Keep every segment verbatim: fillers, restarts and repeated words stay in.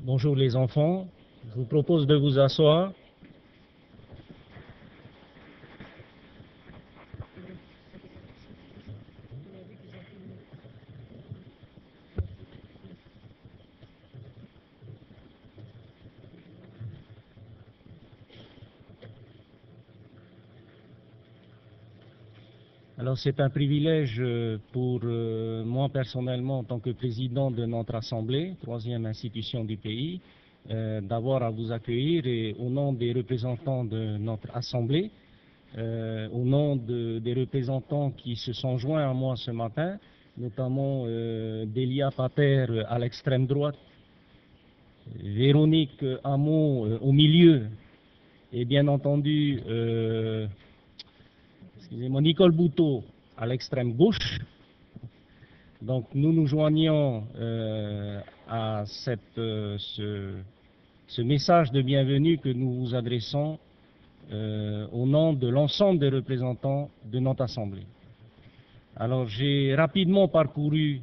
Bonjour les enfants, je vous propose de vous asseoir. Alors c'est un privilège pour euh, moi personnellement en tant que président de notre assemblée, troisième institution du pays, euh, d'avoir à vous accueillir et au nom des représentants de notre assemblée, euh, au nom de, des représentants qui se sont joints à moi ce matin, notamment euh, Delia Pater à l'extrême droite, Véronique Hamon euh, au milieu et bien entendu euh, excusez-moi, Nicole Bouteau à l'extrême gauche. Donc nous nous joignons euh, à cette, euh, ce, ce message de bienvenue que nous vous adressons euh, au nom de l'ensemble des représentants de notre Assemblée. Alors j'ai rapidement parcouru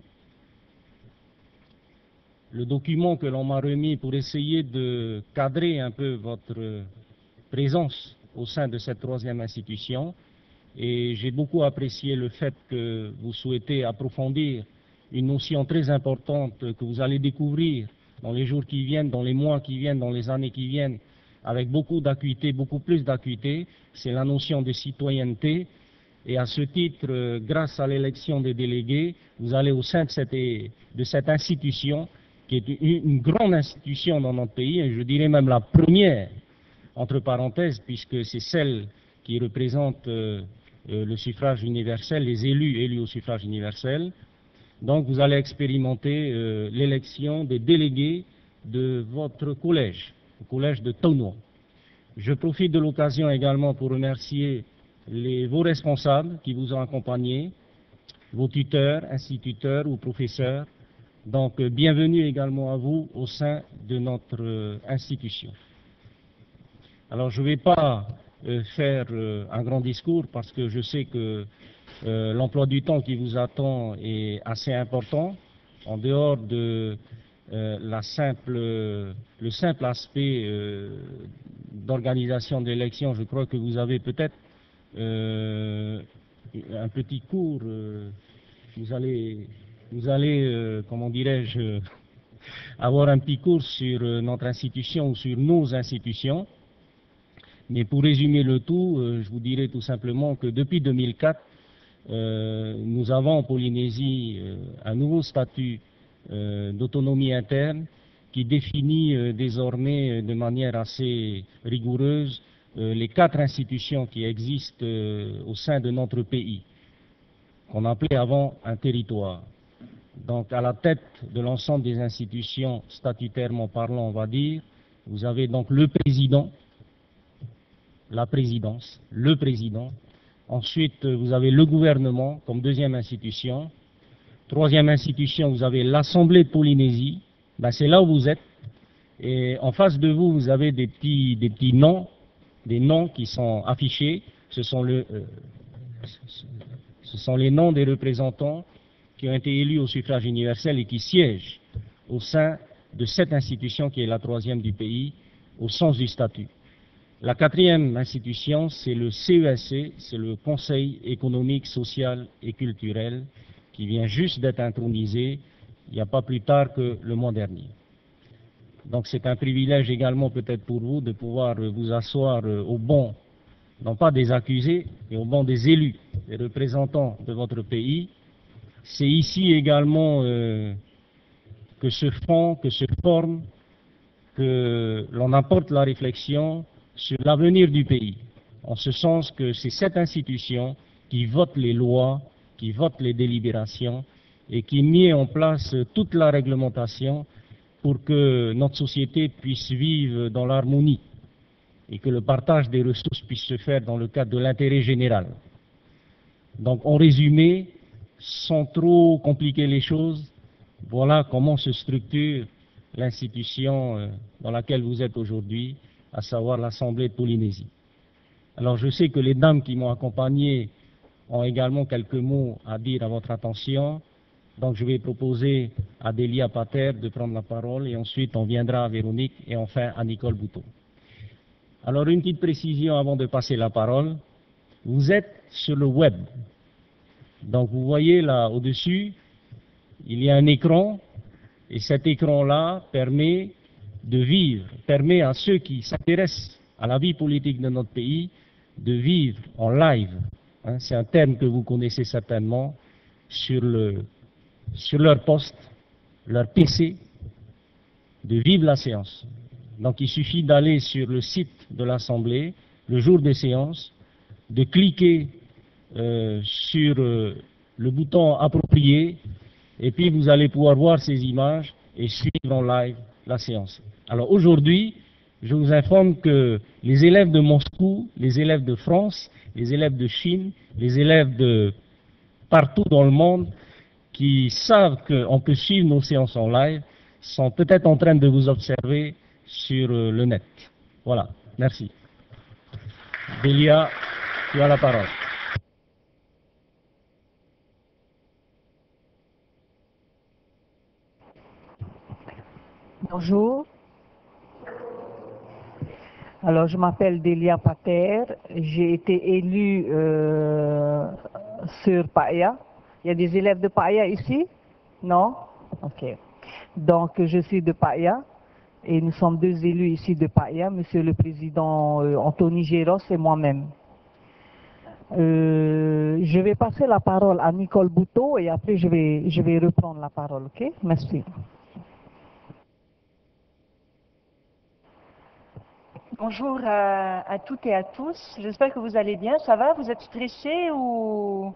le document que l'on m'a remis pour essayer de cadrer un peu votre présence au sein de cette troisième institution. Et j'ai beaucoup apprécié le fait que vous souhaitez approfondir une notion très importante que vous allez découvrir dans les jours qui viennent, dans les mois qui viennent, dans les années qui viennent, avec beaucoup d'acuité, beaucoup plus d'acuité, c'est la notion de citoyenneté. Et à ce titre, grâce à l'élection des délégués, vous allez au sein de cette, de cette institution, qui est une grande institution dans notre pays, et je dirais même la première, entre parenthèses, puisque c'est celle qui représente euh, euh, le suffrage universel, les élus élus au suffrage universel. Donc vous allez expérimenter euh, l'élection des délégués de votre collège, le collège de Thonon. Je profite de l'occasion également pour remercier les, vos responsables qui vous ont accompagnés, vos tuteurs, instituteurs ou professeurs. Donc euh, bienvenue également à vous au sein de notre euh, institution. Alors je ne vais pas euh, faire euh, un grand discours parce que je sais que euh, l'emploi du temps qui vous attend est assez important. En dehors de euh, la simple, le simple aspect euh, d'organisation de l'élection, je crois que vous avez peut-être euh, un petit cours. Euh, vous allez, vous allez euh, comment dirais-je, avoir un petit cours sur euh, notre institution ou sur nos institutions. Mais pour résumer le tout, euh, je vous dirais tout simplement que depuis deux mille quatre, euh, nous avons en Polynésie euh, un nouveau statut euh, d'autonomie interne qui définit euh, désormais euh, de manière assez rigoureuse euh, les quatre institutions qui existent euh, au sein de notre pays, qu'on appelait avant un territoire. Donc à la tête de l'ensemble des institutions statutairement parlant, on va dire, vous avez donc le président, la présidence, le président. Ensuite, vous avez le gouvernement comme deuxième institution. Troisième institution, vous avez l'Assemblée de Polynésie. Ben, c'est là où vous êtes. Et en face de vous, vous avez des petits, des petits noms, des noms qui sont affichés. Ce sont, le, euh, ce sont les noms des représentants qui ont été élus au suffrage universel et qui siègent au sein de cette institution qui est la troisième du pays, au sens du statut. La quatrième institution, c'est le C E S C, c'est le Conseil économique, social et culturel, qui vient juste d'être intronisé il n'y a pas plus tard que le mois dernier. Donc c'est un privilège également peut-être pour vous de pouvoir vous asseoir au banc, non pas des accusés, mais au banc des élus, des représentants de votre pays. C'est ici également euh, que se font, que se forment, que l'on apporte la réflexion sur l'avenir du pays, en ce sens que c'est cette institution qui vote les lois, qui vote les délibérations et qui met en place toute la réglementation pour que notre société puisse vivre dans l'harmonie et que le partage des ressources puisse se faire dans le cadre de l'intérêt général. Donc en résumé, sans trop compliquer les choses, voilà comment se structure l'institution dans laquelle vous êtes aujourd'hui, à savoir l'Assemblée de Polynésie. Alors je sais que les dames qui m'ont accompagné ont également quelques mots à dire à votre attention. Donc je vais proposer à Delia Pater de prendre la parole et ensuite on viendra à Véronique et enfin à Nicole Bouteau. Alors une petite précision avant de passer la parole. Vous êtes sur le web. Donc vous voyez là au-dessus, il y a un écran et cet écran-là permet de vivre, permet à ceux qui s'intéressent à la vie politique de notre pays de vivre en live. Hein, c'est un terme que vous connaissez certainement sur, le, sur leur poste, leur P C, de vivre la séance. Donc il suffit d'aller sur le site de l'Assemblée, le jour des séances, de cliquer euh, sur euh, le bouton approprié et puis vous allez pouvoir voir ces images et suivre en live la séance. Alors aujourd'hui, je vous informe que les élèves de Moscou, les élèves de France, les élèves de Chine, les élèves de partout dans le monde qui savent qu'on peut suivre nos séances en live sont peut-être en train de vous observer sur euh, le net. Voilà, merci. Delia, tu as la parole. Bonjour. Alors, je m'appelle Delia Pater. J'ai été élue euh, sur Paia. Il y a des élèves de Paia ici? Non? Ok. Donc, je suis de Paia. Et nous sommes deux élus ici de Paia, Monsieur le Président euh, Anthony Géros et moi-même. Euh, je vais passer la parole à Nicole Bouteau et après je vais, je vais reprendre la parole, ok? Merci. Bonjour à, à toutes et à tous, j'espère que vous allez bien, ça va? Vous êtes stressés ou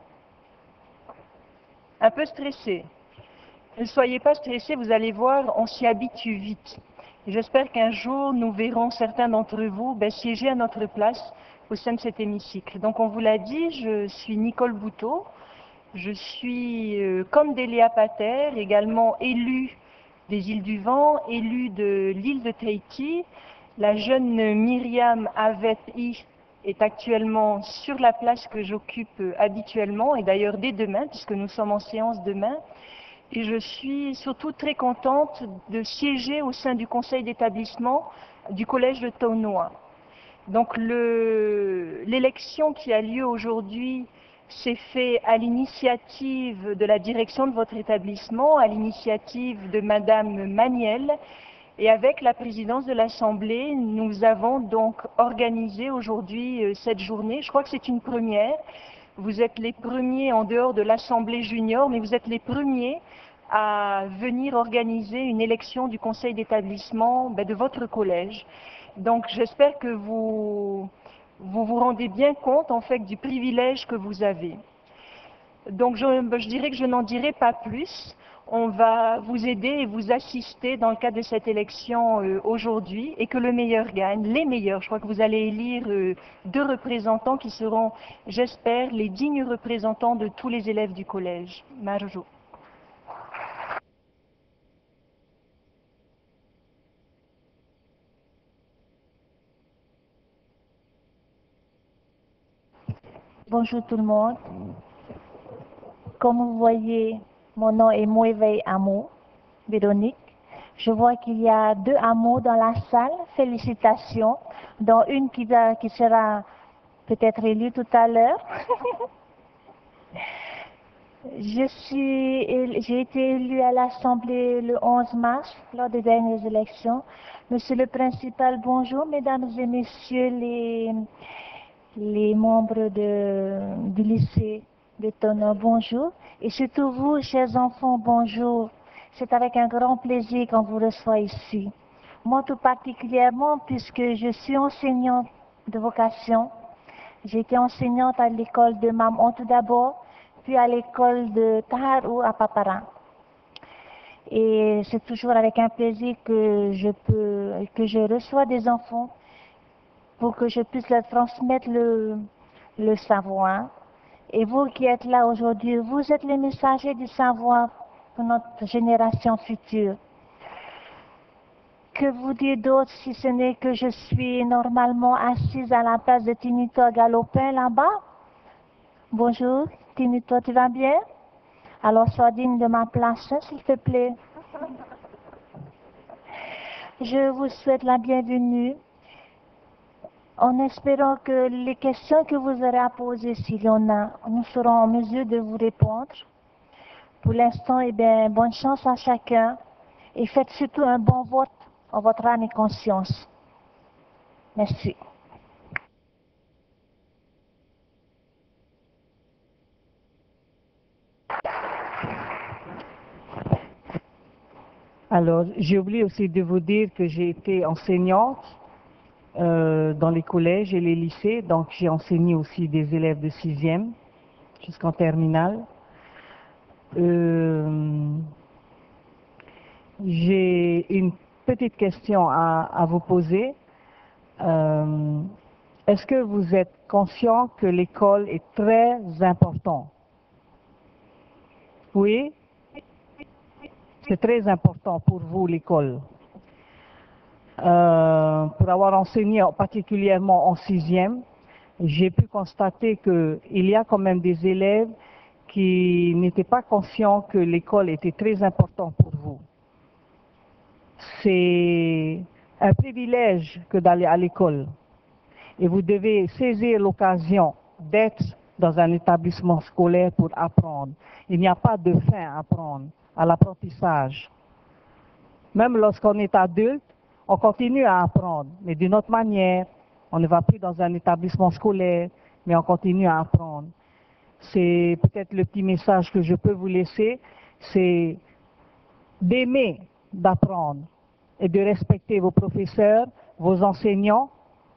un peu stressés? Ne soyez pas stressés, vous allez voir, on s'y habitue vite. J'espère qu'un jour nous verrons certains d'entre vous ben, siéger à notre place au sein de cet hémicycle. Donc on vous l'a dit, je suis Nicole Bouteau, je suis euh, comme Delia Pater, également élue des îles du Vent, élue de l'île de Tahiti. La jeune Myriam Avet-I est actuellement sur la place que j'occupe habituellement, et d'ailleurs dès demain, puisque nous sommes en séance demain. Et je suis surtout très contente de siéger au sein du conseil d'établissement du collège de Taunoa. Donc l'élection qui a lieu aujourd'hui s'est faite à l'initiative de la direction de votre établissement, à l'initiative de Madame Maniel. Et avec la présidence de l'Assemblée, nous avons donc organisé aujourd'hui euh, cette journée. Je crois que c'est une première. Vous êtes les premiers en dehors de l'Assemblée junior, mais vous êtes les premiers à venir organiser une élection du conseil d'établissement ben, de votre collège. Donc j'espère que vous, vous vous rendez bien compte en fait du privilège que vous avez. Donc je, je dirais que je n'en dirai pas plus. On va vous aider et vous assister dans le cadre de cette élection euh, aujourd'hui et que le meilleur gagne, les meilleurs. Je crois que vous allez élire euh, deux représentants qui seront, j'espère, les dignes représentants de tous les élèves du collège. Marjo. Bonjour tout le monde. Comme vous voyez, mon nom est Moéveille Amo, Véronique. Je vois qu'il y a deux Amo dans la salle. Félicitations, dont une qui, va, qui sera peut-être élue tout à l'heure. Je suis, j'ai été élue à l'Assemblée le onze mars, lors des dernières élections. Monsieur le principal, bonjour. Mesdames et messieurs les, les membres de, du lycée de Taunoa, bonjour. Et surtout vous, chers enfants, bonjour. C'est avec un grand plaisir qu'on vous reçoit ici. Moi tout particulièrement, puisque je suis enseignante de vocation. J'ai été enseignante à l'école de Mamon tout d'abord, puis à l'école de Taharou à Papara. Et c'est toujours avec un plaisir que je peux, que je reçois des enfants pour que je puisse leur transmettre le, le savoir. Et vous qui êtes là aujourd'hui, vous êtes les messagers du savoir pour notre génération future. Que vous dire d'autre si ce n'est que je suis normalement assise à la place de Tinito Galopin là-bas? Bonjour, Tinito, tu vas bien? Alors, sois digne de ma place, hein, s'il te plaît. Je vous souhaite la bienvenue, en espérant que les questions que vous aurez à poser, s'il y en a, nous serons en mesure de vous répondre. Pour l'instant, eh bien, bonne chance à chacun et faites surtout un bon vote en votre âme et conscience. Merci. Alors, j'ai oublié aussi de vous dire que j'ai été enseignante euh, dans les collèges et les lycées, donc j'ai enseigné aussi des élèves de sixième jusqu'en terminale. Euh, j'ai une petite question à, à vous poser. Euh, est-ce que vous êtes conscient que l'école est très importante? Oui? C'est très important pour vous, l'école. Euh, pour avoir enseigné particulièrement en sixième, j'ai pu constater qu'il y a quand même des élèves qui n'étaient pas conscients que l'école était très importante pour vous. C'est un privilège que d'aller à l'école. Et vous devez saisir l'occasion d'être dans un établissement scolaire pour apprendre. Il n'y a pas de fin à apprendre, à l'apprentissage. Même lorsqu'on est adulte, on continue à apprendre, mais d'une autre manière. On ne va plus dans un établissement scolaire, mais on continue à apprendre. C'est peut-être le petit message que je peux vous laisser, c'est d'aimer, d'apprendre et de respecter vos professeurs, vos enseignants,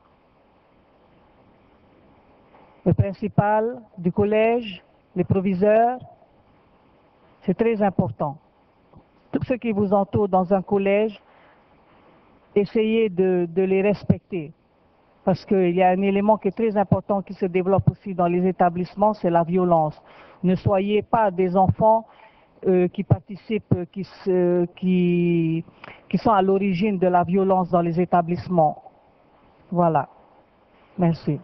le principal du collège, les proviseurs. C'est très important. Tous ceux qui vous entourent dans un collège, essayez de, de les respecter. Parce qu'il y a un élément qui est très important qui se développe aussi dans les établissements, c'est la violence. Ne soyez pas des enfants euh, qui participent, qui, se, qui, qui sont à l'origine de la violence dans les établissements. Voilà. Merci.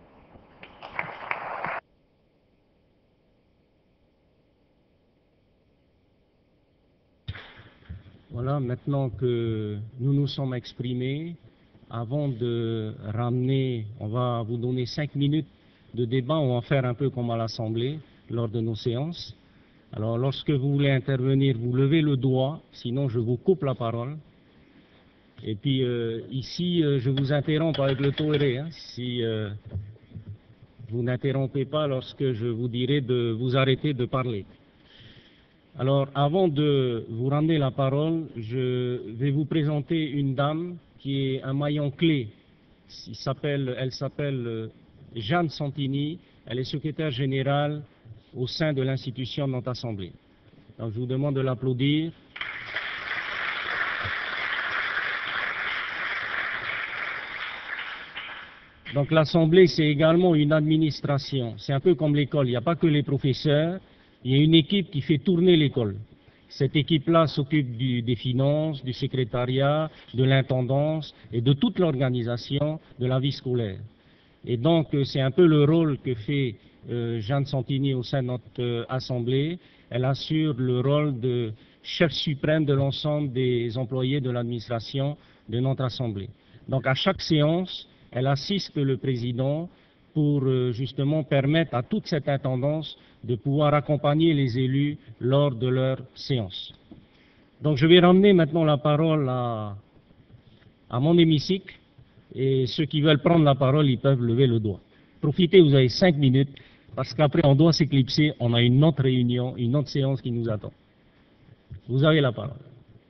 Voilà, maintenant que nous nous sommes exprimés, avant de ramener, on va vous donner cinq minutes de débat, on va faire un peu comme à l'Assemblée, lors de nos séances. Alors, lorsque vous voulez intervenir, vous levez le doigt, sinon je vous coupe la parole. Et puis, euh, ici, euh, je vous interromps avec le toré, hein, si euh, vous n'interrompez pas lorsque je vous dirai de vous arrêter de parler. Alors, avant de vous ramener la parole, je vais vous présenter une dame qui est un maillon clé. Il s'appelle, elle s'appelle Jeanne Santini. Elle est secrétaire générale au sein de l'institution de notre Assemblée. Donc, je vous demande de l'applaudir. Donc, l'Assemblée, c'est également une administration. C'est un peu comme l'école. Il n'y a pas que les professeurs. Il y a une équipe qui fait tourner l'école. Cette équipe-là s'occupe des finances, du secrétariat, de l'intendance et de toute l'organisation de la vie scolaire. Et donc, c'est un peu le rôle que fait euh, Jeanne Santini au sein de notre euh, Assemblée. Elle assure le rôle de chef suprême de l'ensemble des employés de l'administration de notre Assemblée. Donc, à chaque séance, elle assiste le président pour euh, justement permettre à toute cette intendance de pouvoir accompagner les élus lors de leur séance. Donc je vais ramener maintenant la parole à, à mon hémicycle et ceux qui veulent prendre la parole, ils peuvent lever le doigt. Profitez, vous avez cinq minutes parce qu'après on doit s'éclipser, on a une autre réunion, une autre séance qui nous attend. Vous avez la parole.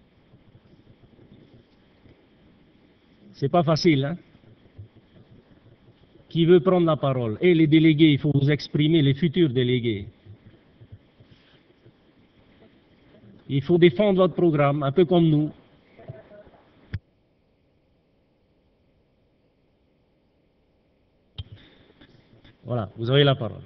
C'est pas facile, hein? Qui veut prendre la parole? Et les délégués, il faut vous exprimer, les futurs délégués. Il faut défendre votre programme, un peu comme nous. Voilà, vous avez la parole.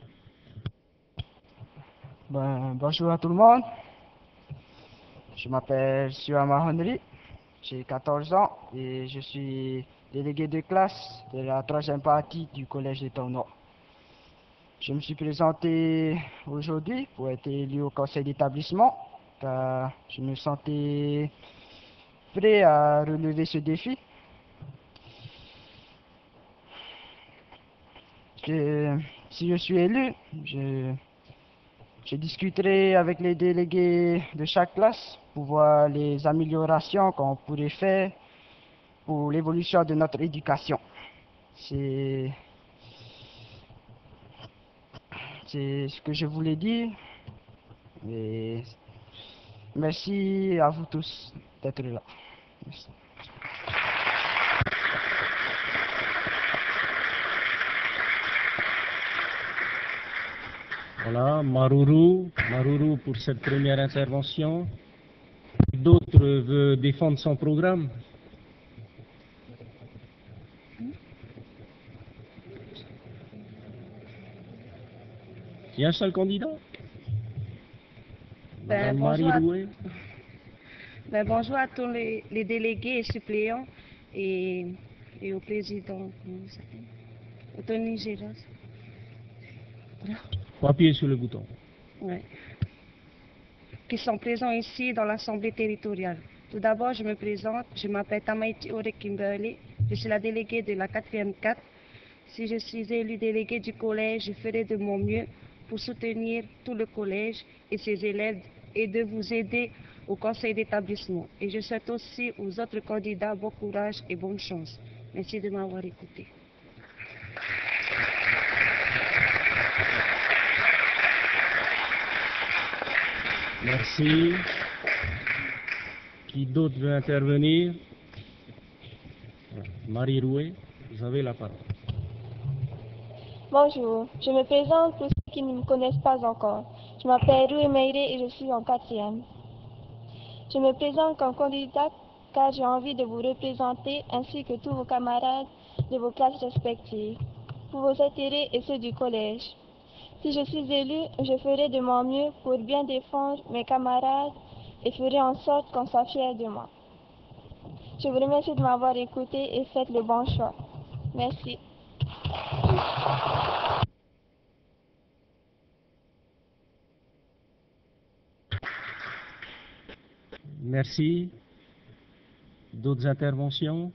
Ben, bonjour à tout le monde. Je m'appelle Suama Henry, j'ai quatorze ans et je suis délégué de classe de la troisième partie du collège de Tourneau. Je me suis présenté aujourd'hui pour être élu au conseil d'établissement, car je me sentais prêt à relever ce défi. Je, si je suis élu, je, je discuterai avec les délégués de chaque classe pour voir les améliorations qu'on pourrait faire pour l'évolution de notre éducation. C'est c'est ce que je voulais dire. Et merci à vous tous d'être là. Merci. Voilà, Maruru, Maruru pour cette première intervention. D'autres veulent défendre son programme? Il y a un seul candidat? Ben, Madame bonjour, à, Marie-Loué. ben, bonjour à tous les, les délégués et suppléants et, et au président, comment il s'appelle? Au Tony Géras. Faut appuyer sur le bouton. Ouais. Qui sont présents ici dans l'Assemblée territoriale. Tout d'abord, je me présente, je m'appelle Tamaiti Ore Kimberley, je suis la déléguée de la quatrième quatre. Si je suis élue déléguée du collège, je ferai de mon mieux pour soutenir tout le collège et ses élèves et de vous aider au conseil d'établissement. Et je souhaite aussi aux autres candidats bon courage et bonne chance. Merci de m'avoir écouté. Merci. Qui d'autre veut intervenir? Marie Rouet, vous avez la parole. Bonjour, je me présente pour ceux qui ne me connaissent pas encore. Je m'appelle Roué Meire et je suis en quatrième. Je me présente comme candidate car j'ai envie de vous représenter ainsi que tous vos camarades de vos classes respectives, pour vos intérêts et ceux du collège. Si je suis élue, je ferai de mon mieux pour bien défendre mes camarades et ferai en sorte qu'on soit fiers de moi. Je vous remercie de m'avoir écouté et faites le bon choix. Merci. Merci. D'autres interventions?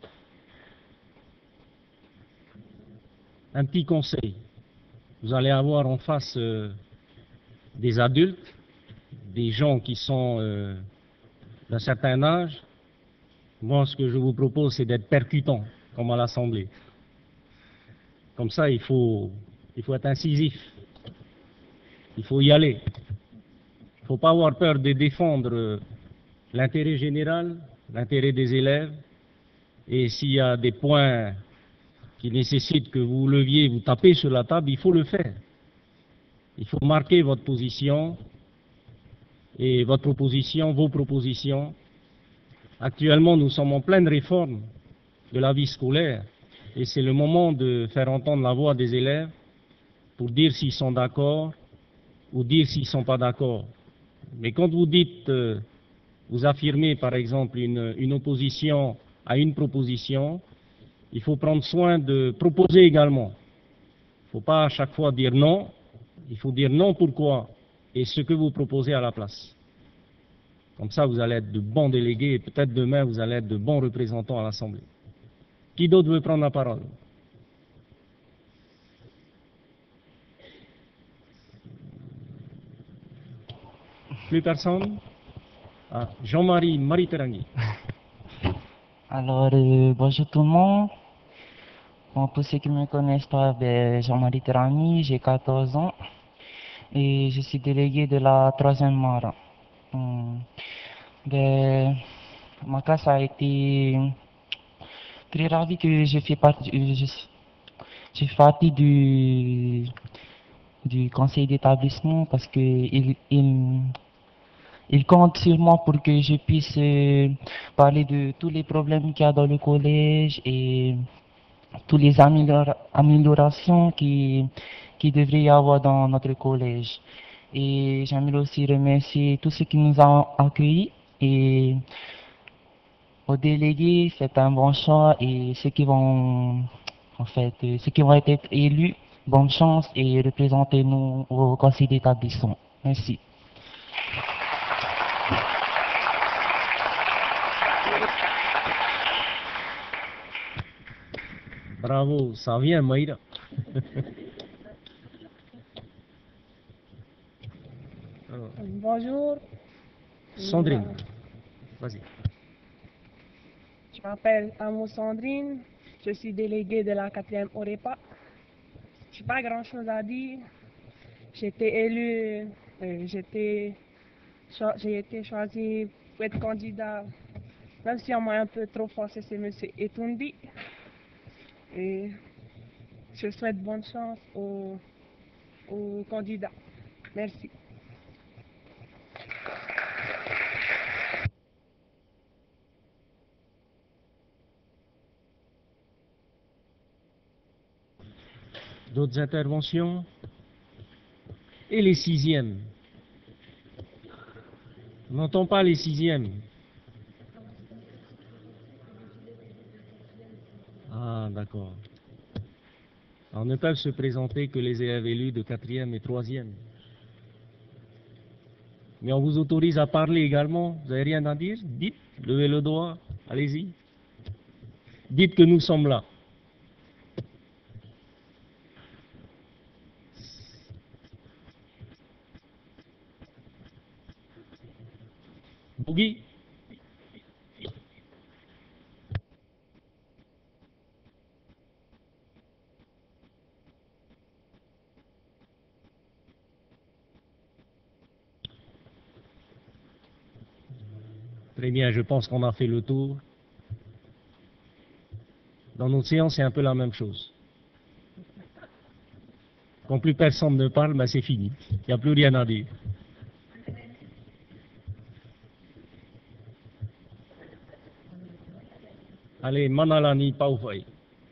Un petit conseil. Vous allez avoir en face euh, des adultes, des gens qui sont euh, d'un certain âge. Moi, ce que je vous propose, c'est d'être percutant, comme à l'Assemblée. Comme ça, il faut, il faut être incisif. Il faut y aller. Il ne faut pas avoir peur de défendre euh, l'intérêt général, l'intérêt des élèves. Et s'il y a des points qui nécessitent que vous leviez, vous tapez sur la table, il faut le faire. Il faut marquer votre position et votre proposition, vos propositions. Actuellement, nous sommes en pleine réforme de la vie scolaire et c'est le moment de faire entendre la voix des élèves pour dire s'ils sont d'accord ou dire s'ils ne sont pas d'accord. Mais quand vous dites, euh, vous affirmez par exemple une, une opposition à une proposition, il faut prendre soin de proposer également. Il ne faut pas à chaque fois dire non, il faut dire non pourquoi et ce que vous proposez à la place. Comme ça, vous allez être de bons délégués et peut-être demain, vous allez être de bons représentants à l'Assemblée. Qui d'autre veut prendre la parole? Plus personne? Ah, Jean-Marie Mariterangui. Alors, euh, bonjour tout le monde. Bon, pour ceux qui ne me connaissent pas, ben, Jean-Marie Terani, j'ai quatorze ans et je suis délégué de la troisième Mara. Hum, ben, ma classe a été très ravie que je fais partie, je, je fais partie du, du conseil d'établissement parce que il, il, il compte sur moi pour que je puisse euh, parler de tous les problèmes qu'il y a dans le collège et toutes les améliora améliorations qui, qui devrait y avoir dans notre collège. Et j'aimerais aussi remercier tous ceux qui nous ont accueillis et aux délégués, c'est un bon choix et ceux qui vont, en fait, ceux qui vont être élus, bonne chance et représentez-nous au conseil d'établissement. Merci. Bravo, ça vient, Maïra. Bonjour. Sandrine, vas-y. Je m'appelle Amo Sandrine, je suis déléguée de la quatrième Orepa. Je n'ai pas grand-chose à dire. J'ai été élue, euh, j'ai été choisie pour être candidat, même si on m'a un peu trop forcé, c'est M. Etundi. Et je souhaite bonne chance aux, aux candidats. Merci. D'autres interventions? Et les sixièmes? On n'entend pas les sixièmes. Ah, d'accord. Alors, ne peuvent se présenter que les élèves élus de quatrième et troisième. Mais on vous autorise à parler également. Vous n'avez rien à dire? Dites, levez le doigt, allez-y. Dites que nous sommes là. Bougui? Très bien, je pense qu'on a fait le tour. Dans notre séance, c'est un peu la même chose. Quand plus personne ne parle, ben c'est fini. Il n'y a plus rien à dire. Allez, Manalani Paufay.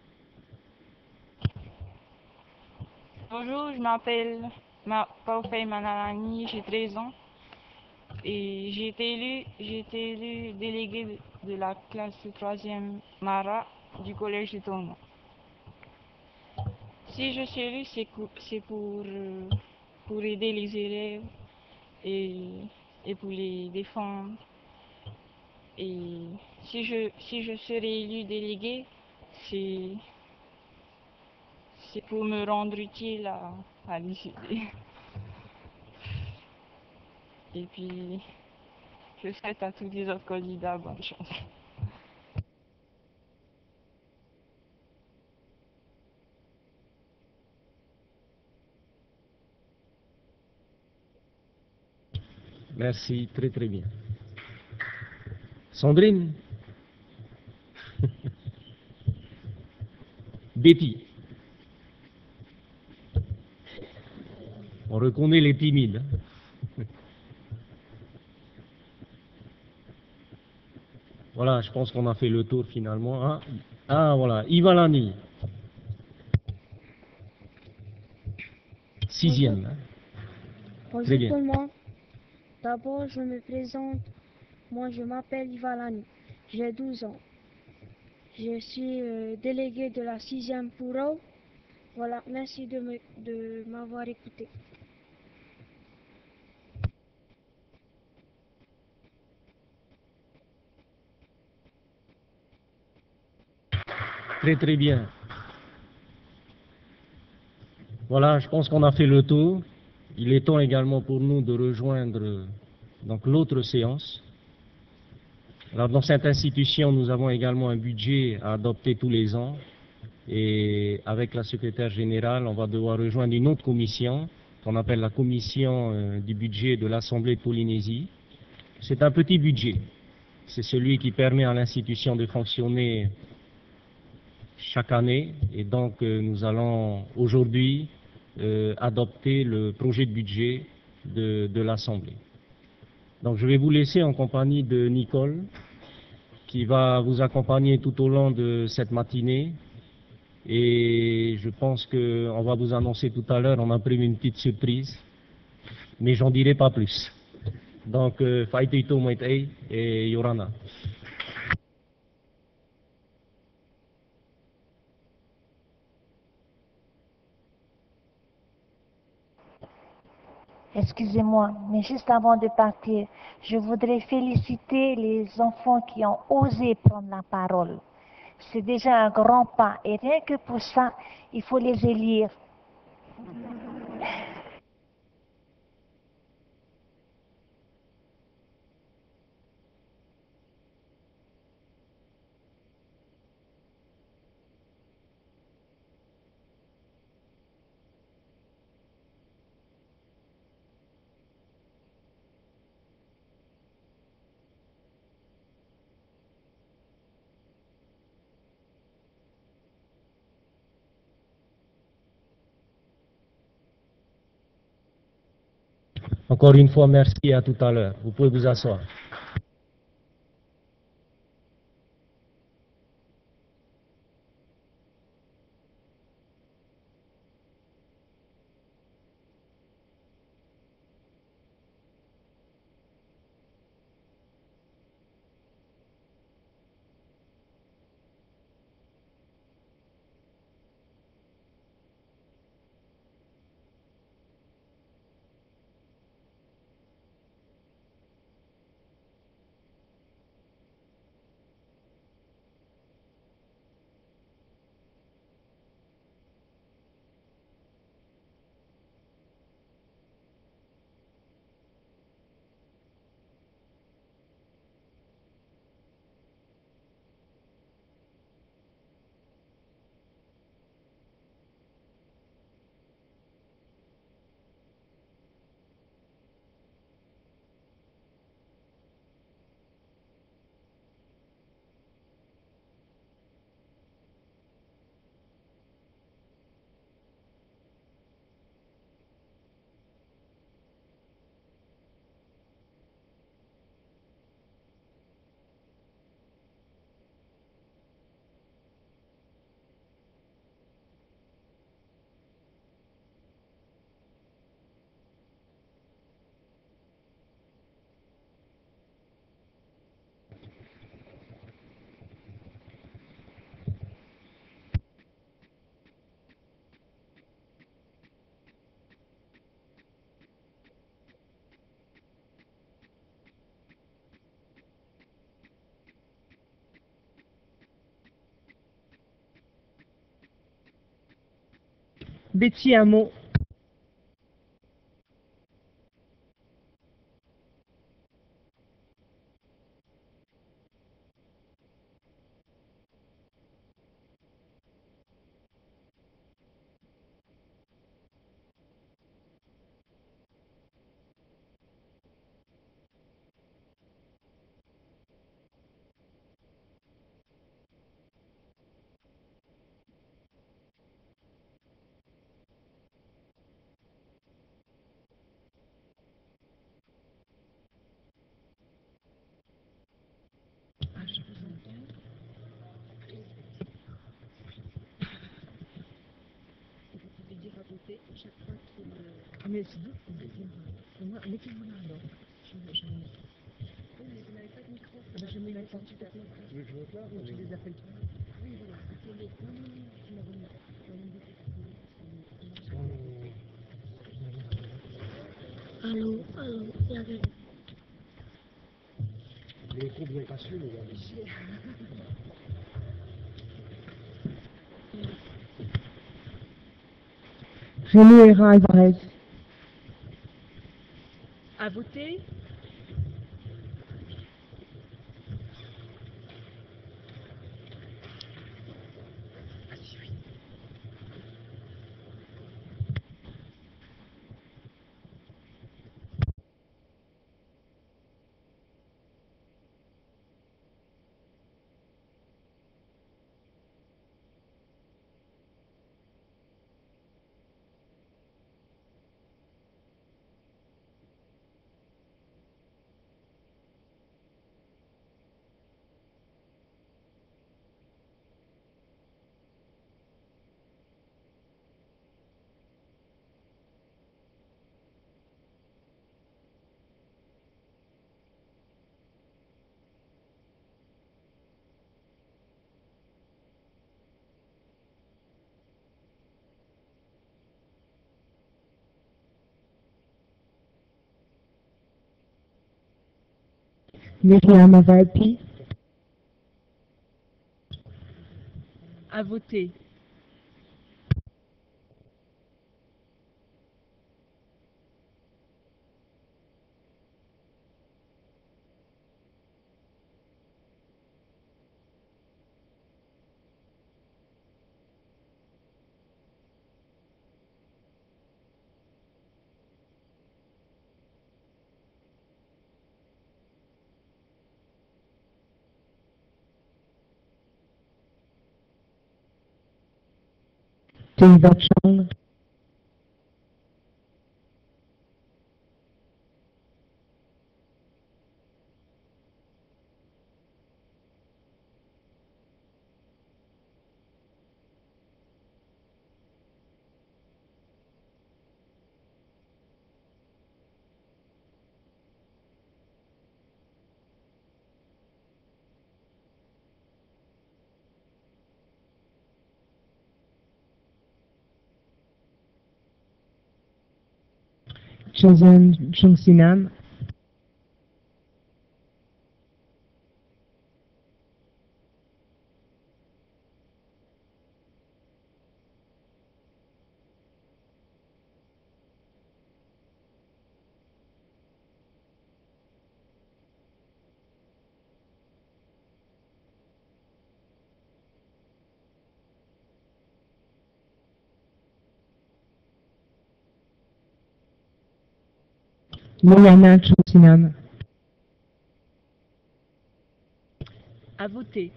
Bonjour, je m'appelle Paufay Manalani, j'ai treize ans et j'ai été élue, j'ai été élue déléguée de la classe troisième Mara du collège de Tournon. Si je suis élue, c'est pour, pour aider les élèves et, et pour les défendre. Et si je, si je serai élue déléguée, c'est c'est pour me rendre utile à, à l'I C D. Et puis, je souhaite à tous les autres candidats bonne chance. Merci, très très bien. Sandrine? Betty? On reconnaît les timides. Voilà, je pense qu'on a fait le tour finalement. Ah, ah voilà, Ivalani. Sixième. Hein. Bonjour Très bien. tout le monde. D'abord, je me présente. Moi, je m'appelle Ivalani. J'ai douze ans. Je suis euh, délégué de la sixième Pouro. Voilà, merci de me, de m'avoir écouté. Très très bien. Voilà, je pense qu'on a fait le tour. Il est temps également pour nous de rejoindre donc l'autre séance. Alors dans cette institution, nous avons également un budget à adopter tous les ans. Et avec la secrétaire générale, on va devoir rejoindre une autre commission qu'on appelle la commission euh, du budget de l'Assemblée de Polynésie. C'est un petit budget. C'est celui qui permet à l'institution de fonctionner chaque année. Et donc euh, nous allons aujourd'hui euh, adopter le projet de budget de, de l'Assemblée. Donc je vais vous laisser en compagnie de Nicole, qui va vous accompagner tout au long de cette matinée. Et je pense qu'on va vous annoncer tout à l'heure, on a prévu une petite surprise, mais j'en dirai pas plus. Donc, Faitito Moitei et Yorana. Excusez-moi, mais juste avant de partir, je voudrais féliciter les enfants qui ont osé prendre la parole. C'est déjà un grand pas et rien que pour ça, il faut les élire. Encore une fois, merci et à tout à l'heure. Vous pouvez vous asseoir. Betty, un mot. Mais c'est vous, vous devez dire. Moi, mettez-vous là alors. Je, je... Oui, mais vous n'avez pas de micro. Ah ben, je mets la porte tout à fait. Je veux pas, je les appelle tous. Oui, voilà. Appelez. Non, non, non, je m'abonne. Allô, allô, il y avait. Les groupes n'ont pas su, les gars. Rémi Hérin Alvarez. À voter. Myriam Avalpi. À voter. Teiva Chang. Chosen Chungsinam. Moyana Chungsinam. À voter.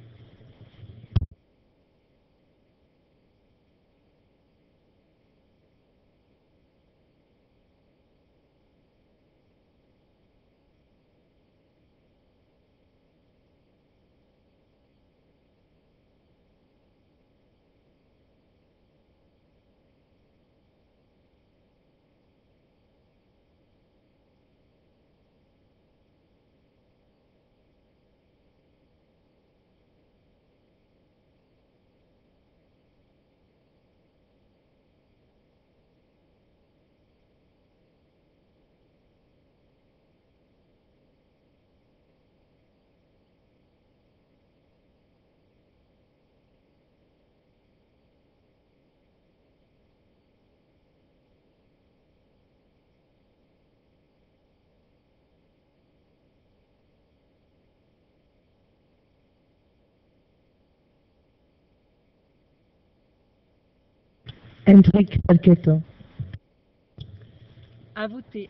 Hendrik Falketo. À voter.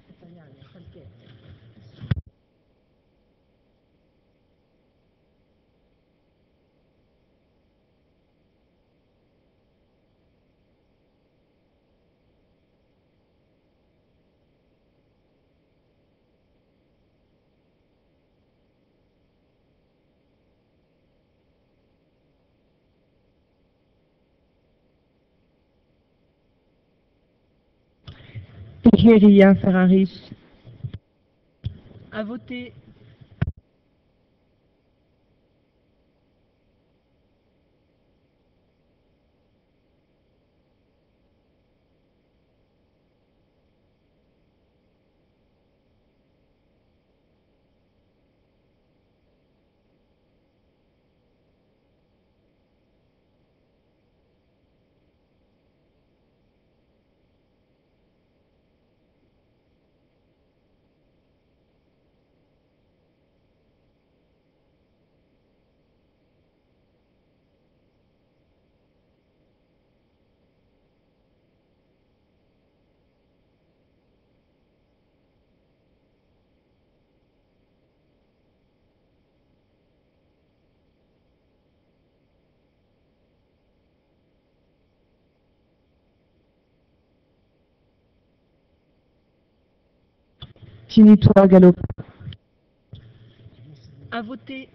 Igeria Ferraris. À voter. Tinitoa Galopa. À voter.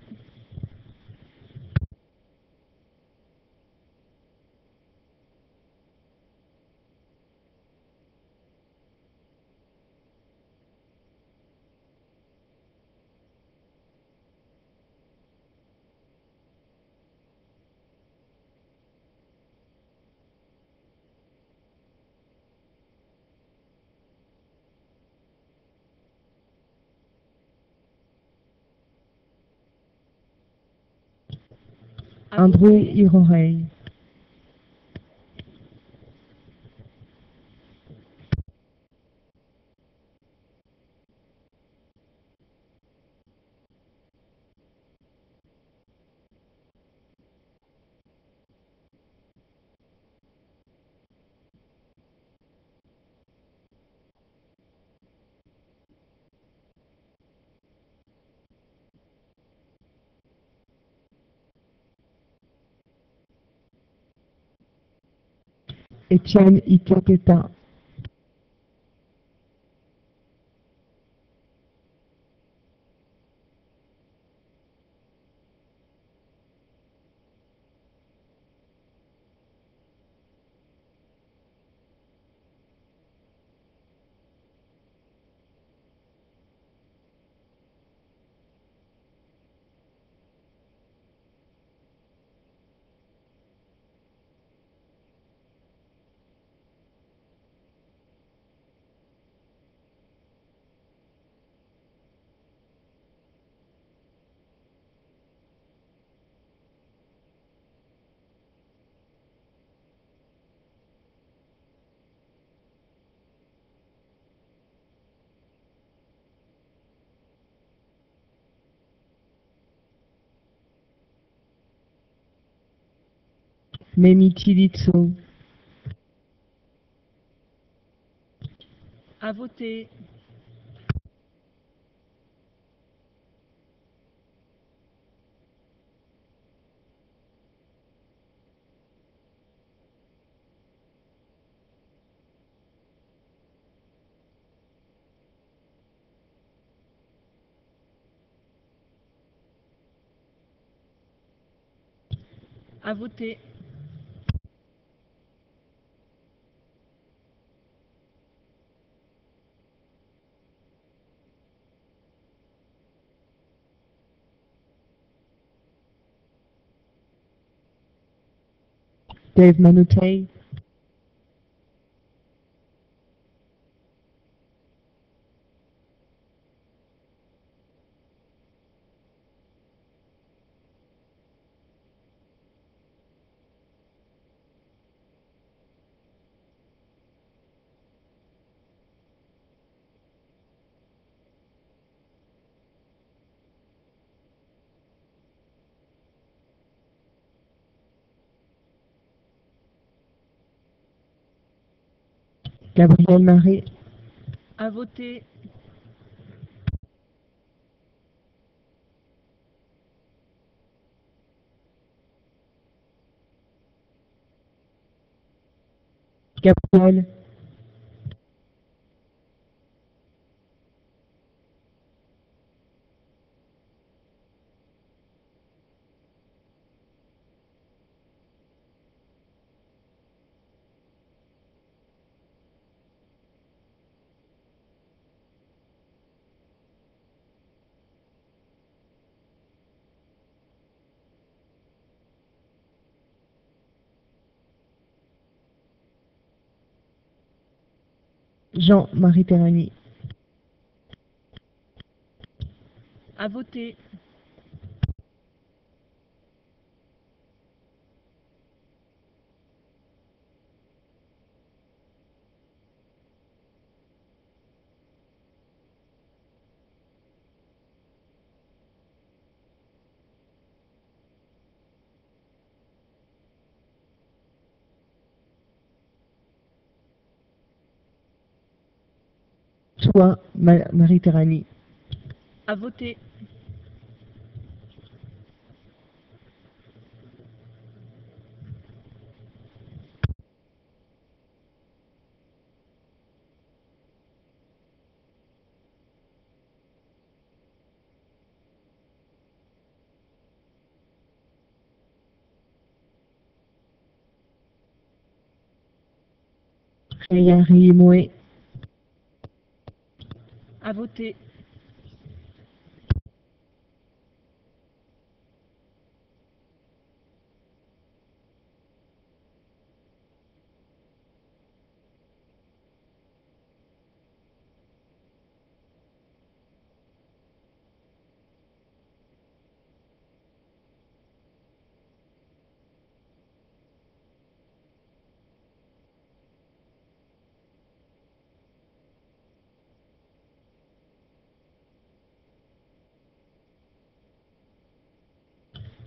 Andrew Irohei. Etienne Ikepeta. Memi Tilitso. À voter. À voter. Dave Manutei. Gabriel Marie. À voter. Gabriel. Jean-Marie Terrani. À voter. Toi, Ma- Marie Terrani. À voter. Yari Moé. À voter.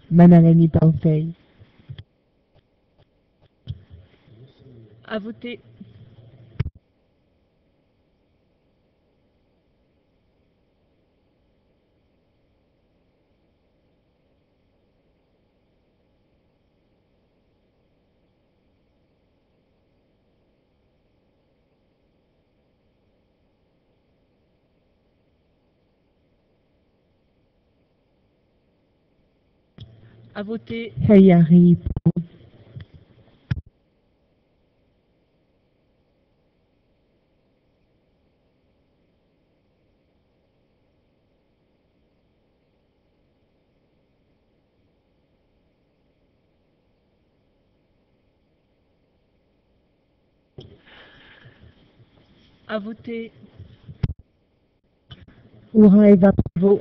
Manalani Paufei. À voter. À voter. Hayari. À voter. Oura Eva Pavo.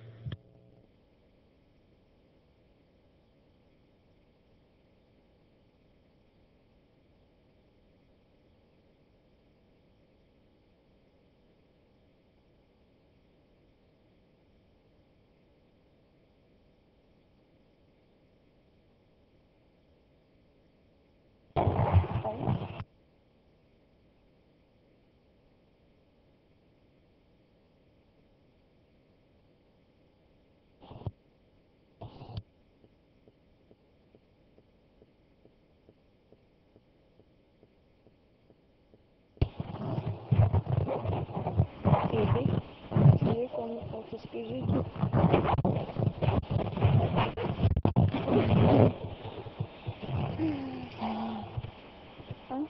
Bébé, qu'est-ce que j'ai dit? Hein?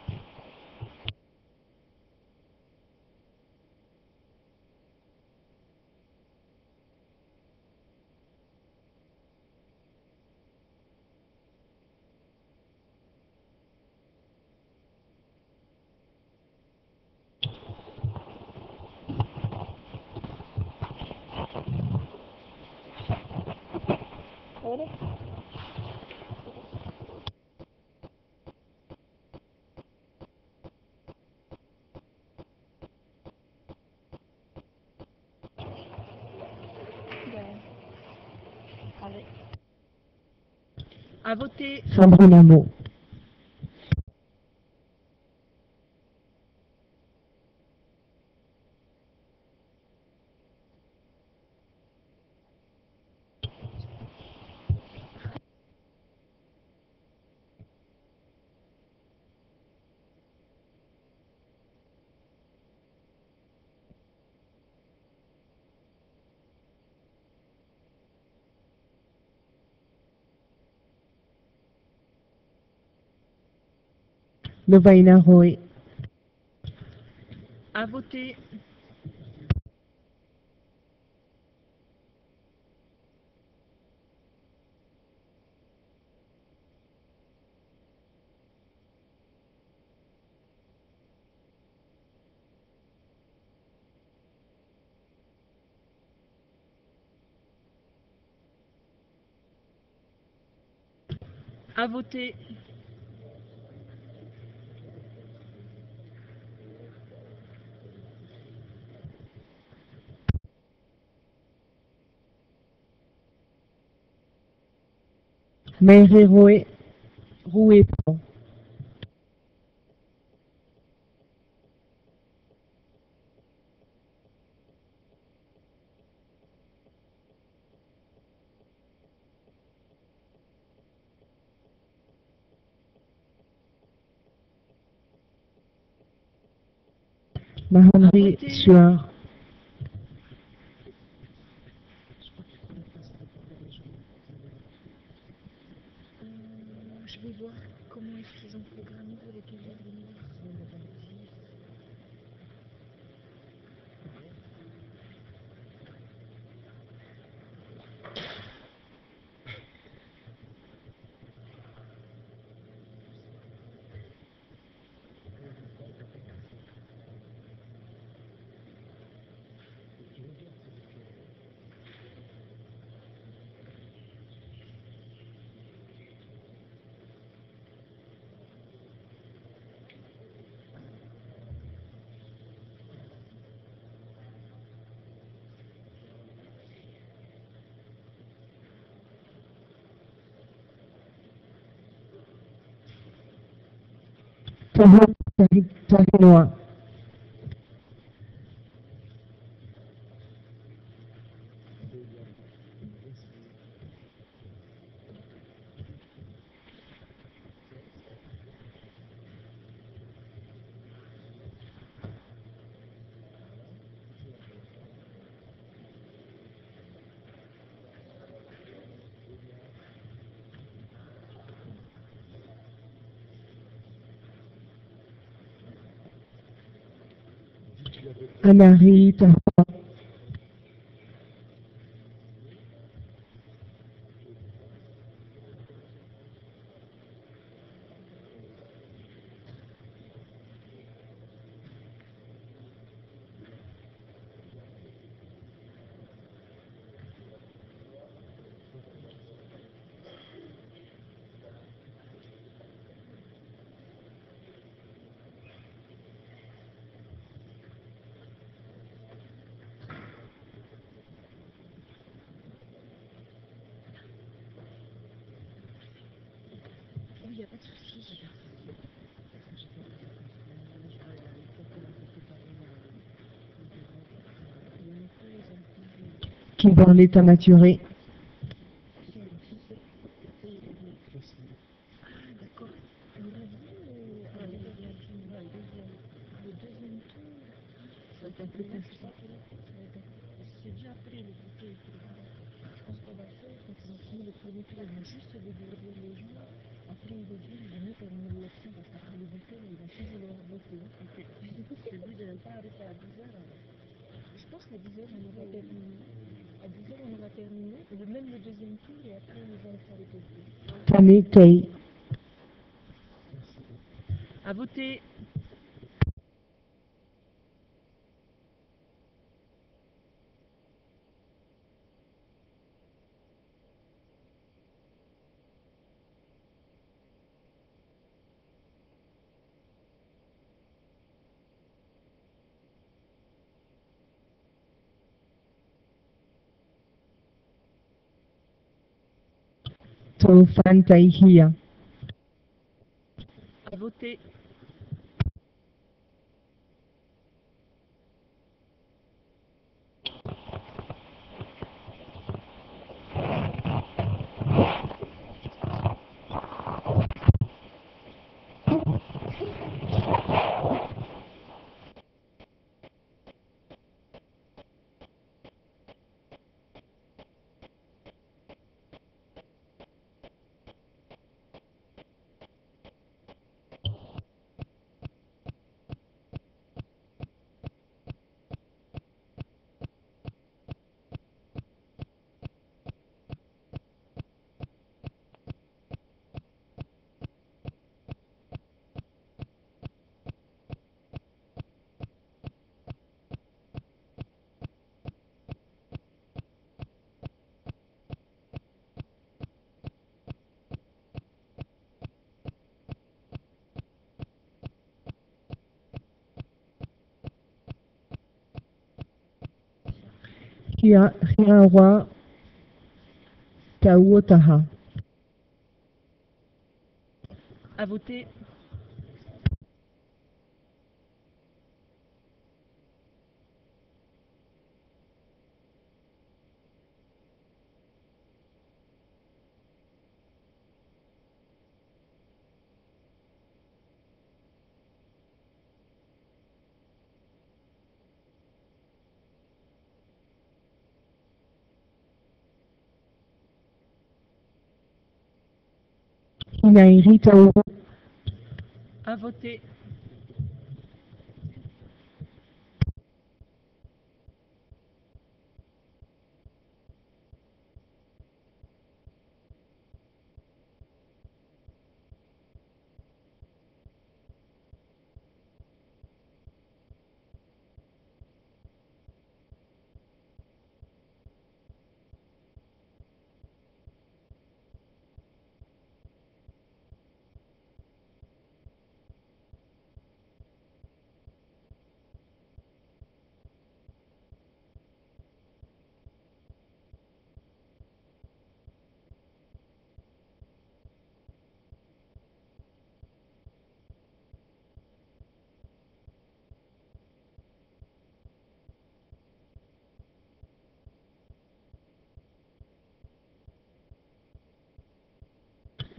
Ready? Allez. À voter. Sandrine Amo. Novaina Roy. À voter. À voter. Mary Roy. Roué. Mahamri Suar. Je vais voir comment est-ce qu'ils ont programmé pour les piliers de l'univers. Tahut Tahinoa. Anari Tahua. Il n'y a pas de souci. Qui est dans l'état maturé. C'est déjà après le bouquet. Je pense qu'on va faire quand ils ont fini le premier tour, ils vont juste dégourdir les gens. Après, ils vont dire, ils vont mettre une élection parce qu'après le bouquet, ils vont changer leur voter. C'est lui de ne pas arrêter à dix heures. Je pense qu'à dix heures, on aura terminé. À dix heures, on aura terminé. Le, même le deuxième tour, et après, ils vont faire les voter. Tane Tei. À voter. Taufan Taihia. À voter. Hiawa Tauotaha. À voter. Inairi Tau. À voter.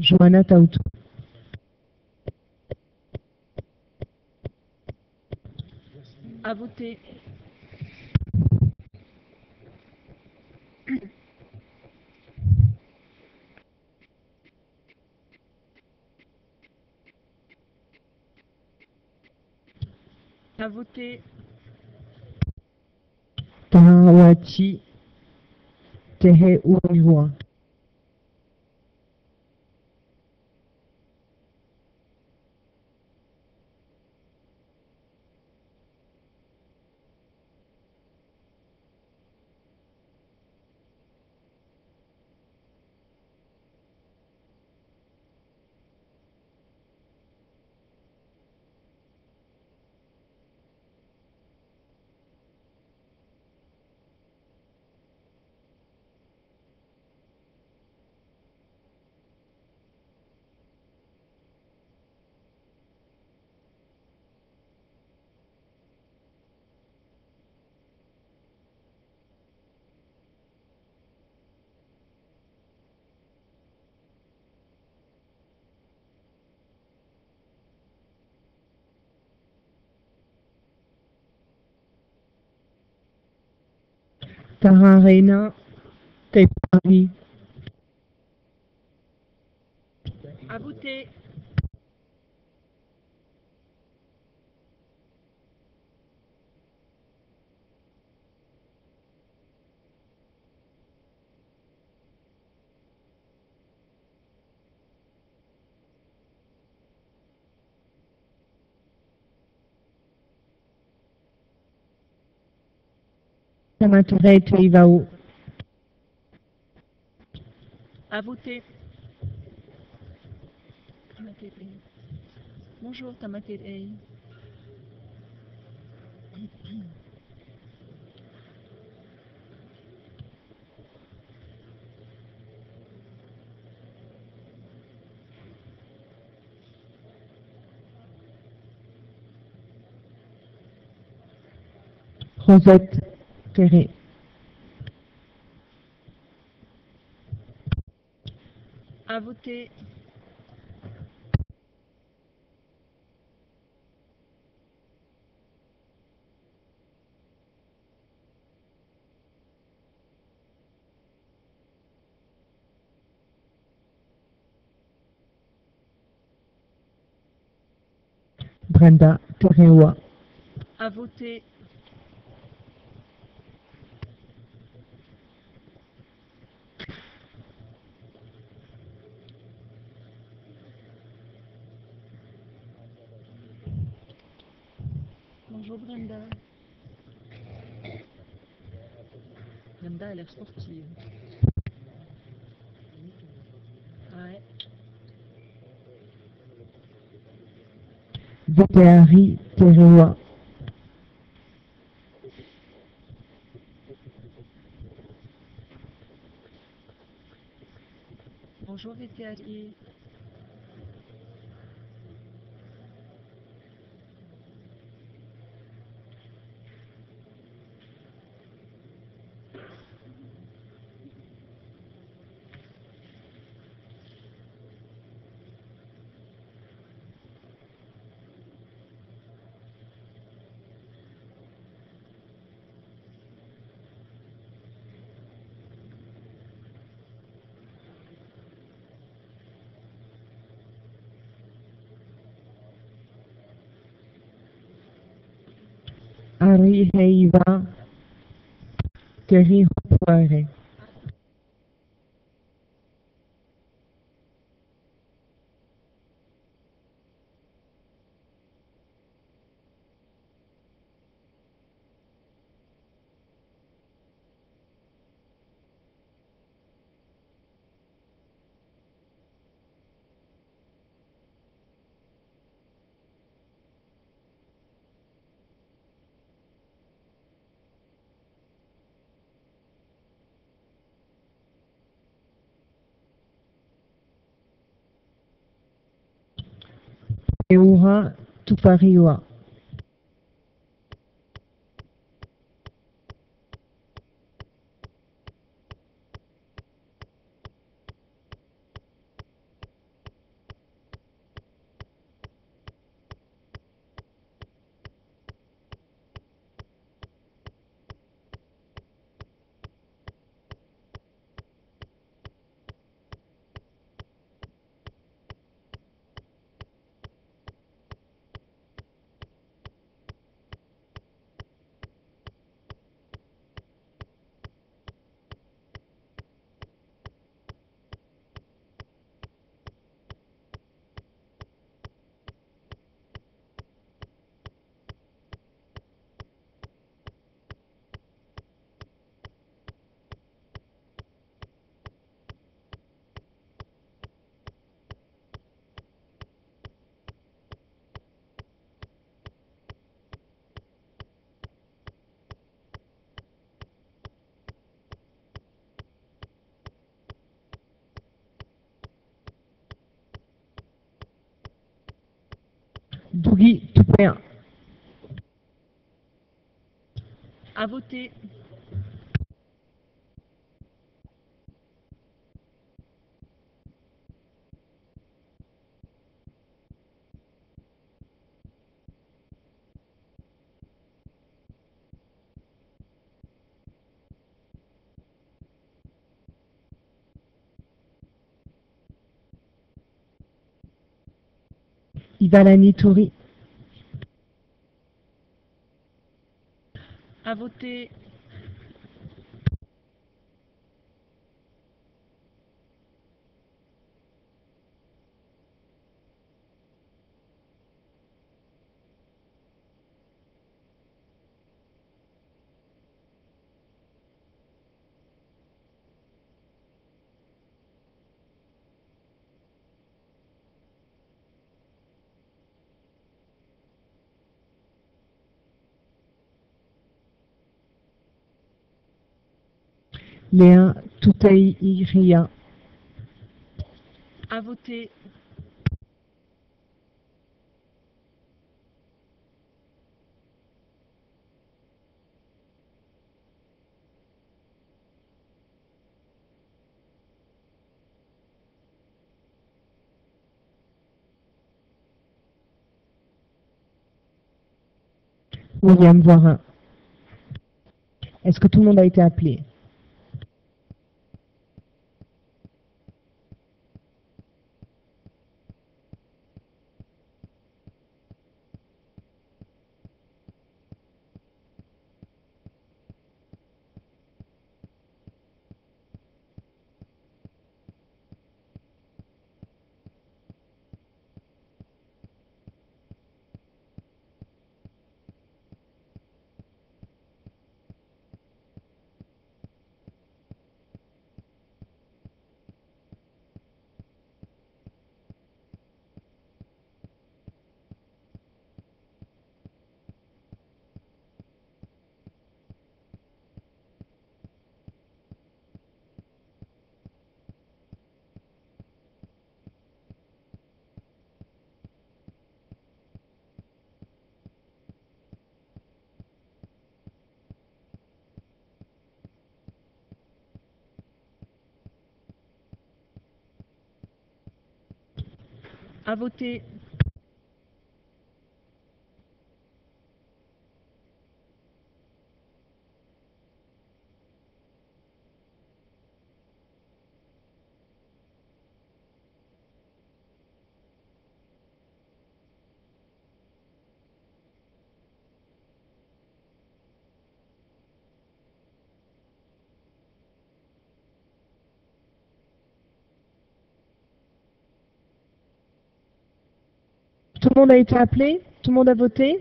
Johanna Tautou. À voter. À voter. Tahawachi Tehe Uriwa. Taharena Tepari. À voter. Tamatere Teivao. À voter. Bonjour Tamatere. Rosette Terré. À voter. Brenda Terewa. À voter. Bonjour Brenda. Brenda a l'air sportive. Ouais. Veteari Terewa. Bonjour Vétéari. Ari Heiva Terry Hopuare. Eura Tupariwa. Dougi Tupéa. À voter. Ivalani Touri. À voter. Léa Toutei Iria. À voter. William Voirin. Est-ce que tout le monde a été appelé? À voter. Tout le monde a été appelé? Tout le monde a voté?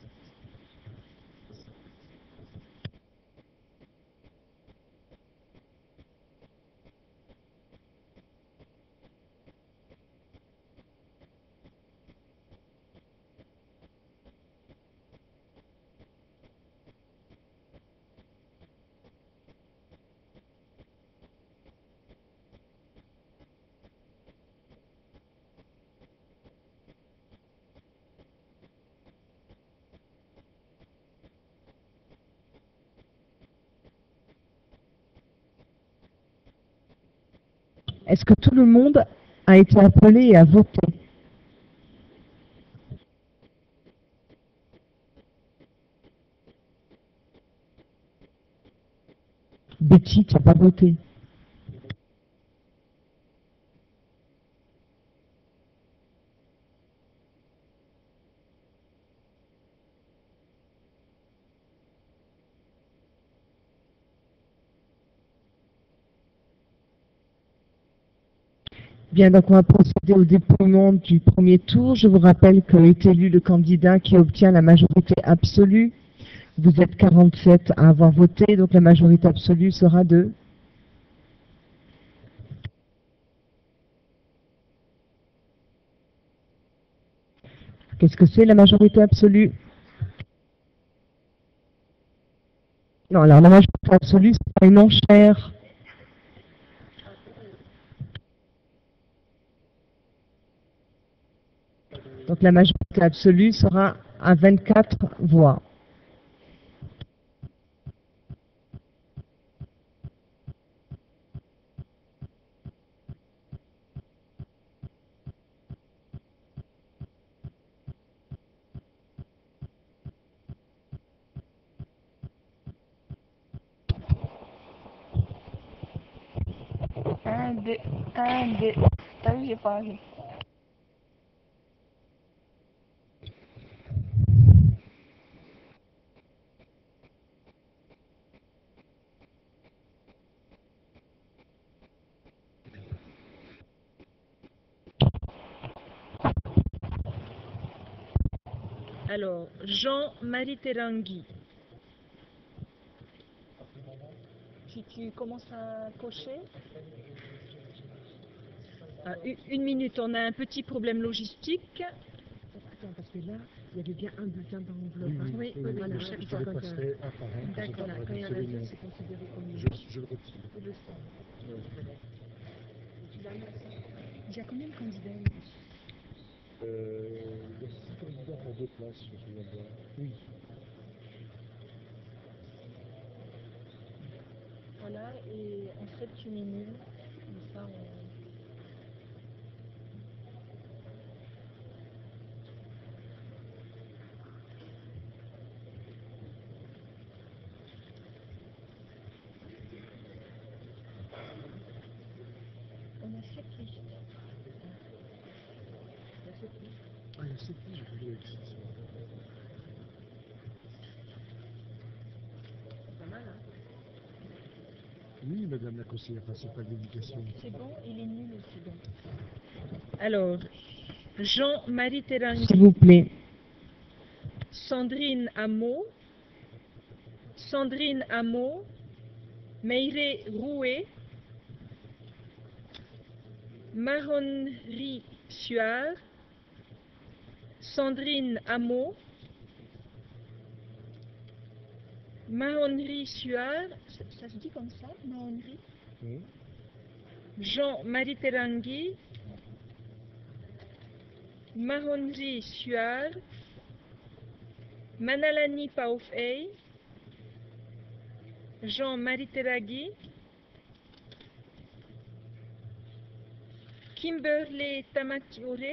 Est-ce que tout le monde a été appelé et a voté? Betty, tu n'as pas voté. Bien, donc on va procéder au dépouillement du premier tour. Je vous rappelle que est élu le candidat qui obtient la majorité absolue. Vous êtes quarante-sept à avoir voté, donc la majorité absolue sera de... Qu'est-ce que c'est la majorité absolue? Non, alors la majorité absolue, c'est une enchère. Donc Donc la majorité absolue sera à vingt-quatre voix. Un, deux, un, deux. T'as vu, j'ai parlé. Alors, Jean-Marie Terangui. Si tu commences à cocher. Ah, une, une minute, on a un petit problème logistique. Attends, parce que là, il y avait bien un bulletin par enveloppe. Oui, hein. oui, Oui, oui, voilà, oui, chaque je fois les quand il y a- passerai un par un. D'accord, Comme ça, quand il y en a c'est les deux, noms. c'est considéré comme Je, je le retire. Je le sens. Ouais. Il y a combien de candidats? Euh, il y a six candidats pour deux places, je me souviens bien. Oui. Voilà, et en fait, tu minimes. Comme ça, on... On a sept listes. Il y a sept listes. Ah, il y a sept listes, j'ai vu avec six. C'est pas mal, hein? Oui, madame la conseillère principale d'éducation. C'est bon, il est nul, c'est bon. Alors, Jean-Marie Terangui. S'il vous plaît. Sandrine Hameau. Sandrine Hameau. Meire Rouet. Maronnerie Suard. Sandrine Hameau. Maronnerie Suard. Ça, ça se dit comme ça, Maronnerie? Oui. Jean-Marie Terangui. Maronnerie Suard. Manalani Paufei. Jean-Marie Terangui. Kimberley Tamati-Ore.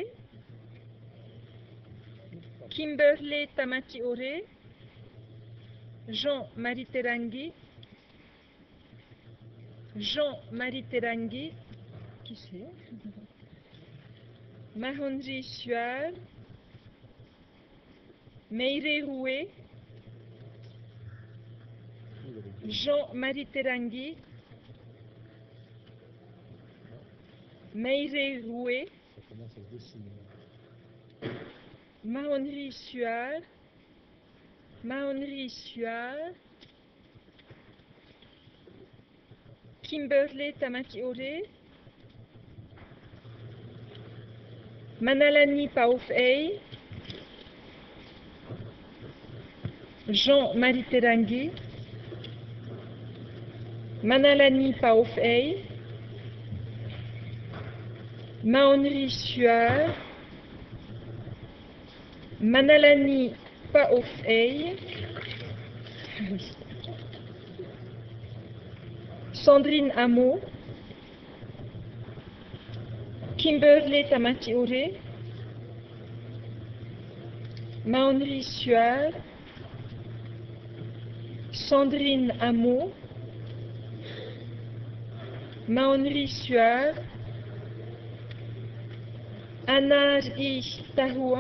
Kimberley Tamati-Ore. Jean-Marie Terangui. Jean-Marie Terangui. Qui c'est? Maronnerie Suard. Meire Rouet. Jean-Marie Terangui. Meire Rouet. Ça commence à se dessiner. Maronnerie Suard. Maronnerie Suard. Kimberley Tamati-Ore. Manalani Paufei. Jean-Marie Terangui. Manalani Paufei. Maronnerie Suard. Manalani Paufei. Sandrine Hameau. Kimberley Tamati-Ore. Maronnerie Suard. Sandrine Hameau. Maronnerie Suard. Anar I. Tahoua.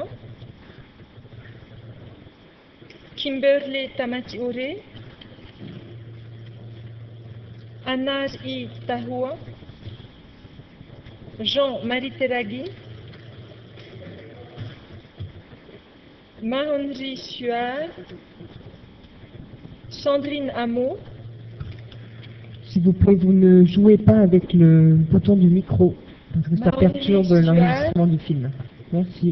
Kimberley Tamati-Ore. Anar I. Tahoua. Jean-Marie Terangui. Maronnerie Suard. Sandrine Hameau. S'il vous plaît, vous ne jouez pas avec le bouton du micro, parce que ça Maronnerie perturbe Suard. l'enregistrement du film. Merci.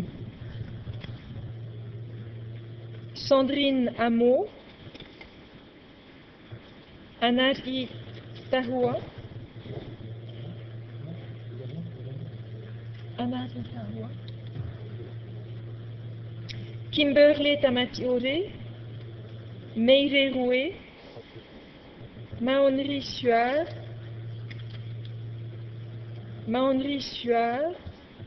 Sandrine Hameau. Anar I. Tahoua. Anar I. Tahoua. Kimberley Tamatiore, Meire Roué, Maonri Suard, Maonri Suard,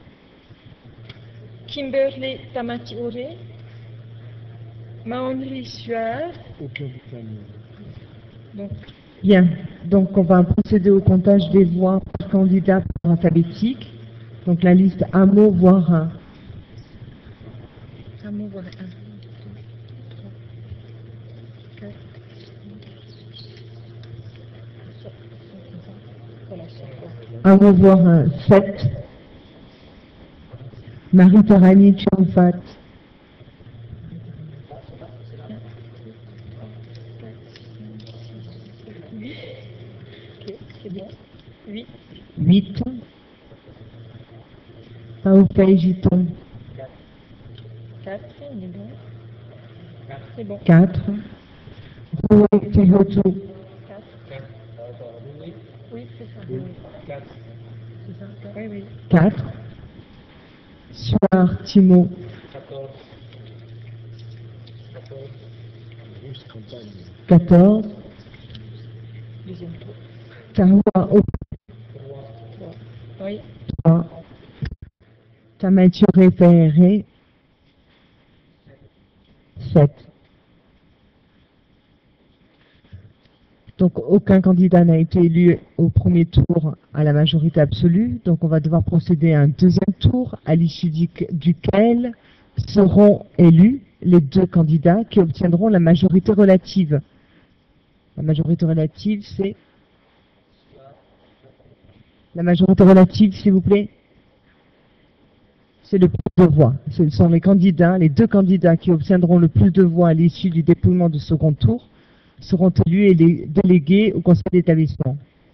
Kimberley Tamatiore, Maonri Suard. Aucun bulletin nul. Donc, Bien, donc on va procéder au comptage des voix par candidat par alphabétique. Donc la liste un mot, voire un. un mot, voilà, un. Un mot, voire un. sept. Marie-Tarani Tchamfat. Ok, c'est bien. huit. huit. Paopei Giton. quatre, on est bon. C'est bon. quatre. Roué Tihoto. quatre. Oui, c'est ça. Oui. quatre. C'est ça, quatre. Oui, oui. quatre. Suard Timo. quatorze. quatorze. Russe campagne. quatorze. Deuxième tour. Tahua Op. Oui. trois. Tamature Ferré. sept. Donc aucun candidat n'a été élu au premier tour à la majorité absolue. Donc on va devoir procéder à un deuxième tour à l'issue du- duquel seront élus les deux candidats qui obtiendront la majorité relative. La majorité relative, c'est... La majorité relative, s'il vous plaît, c'est le plus de voix. Ce sont les candidats, les deux candidats qui obtiendront le plus de voix à l'issue du dépouillement du second tour seront élus et les délégués au conseil d'établissement.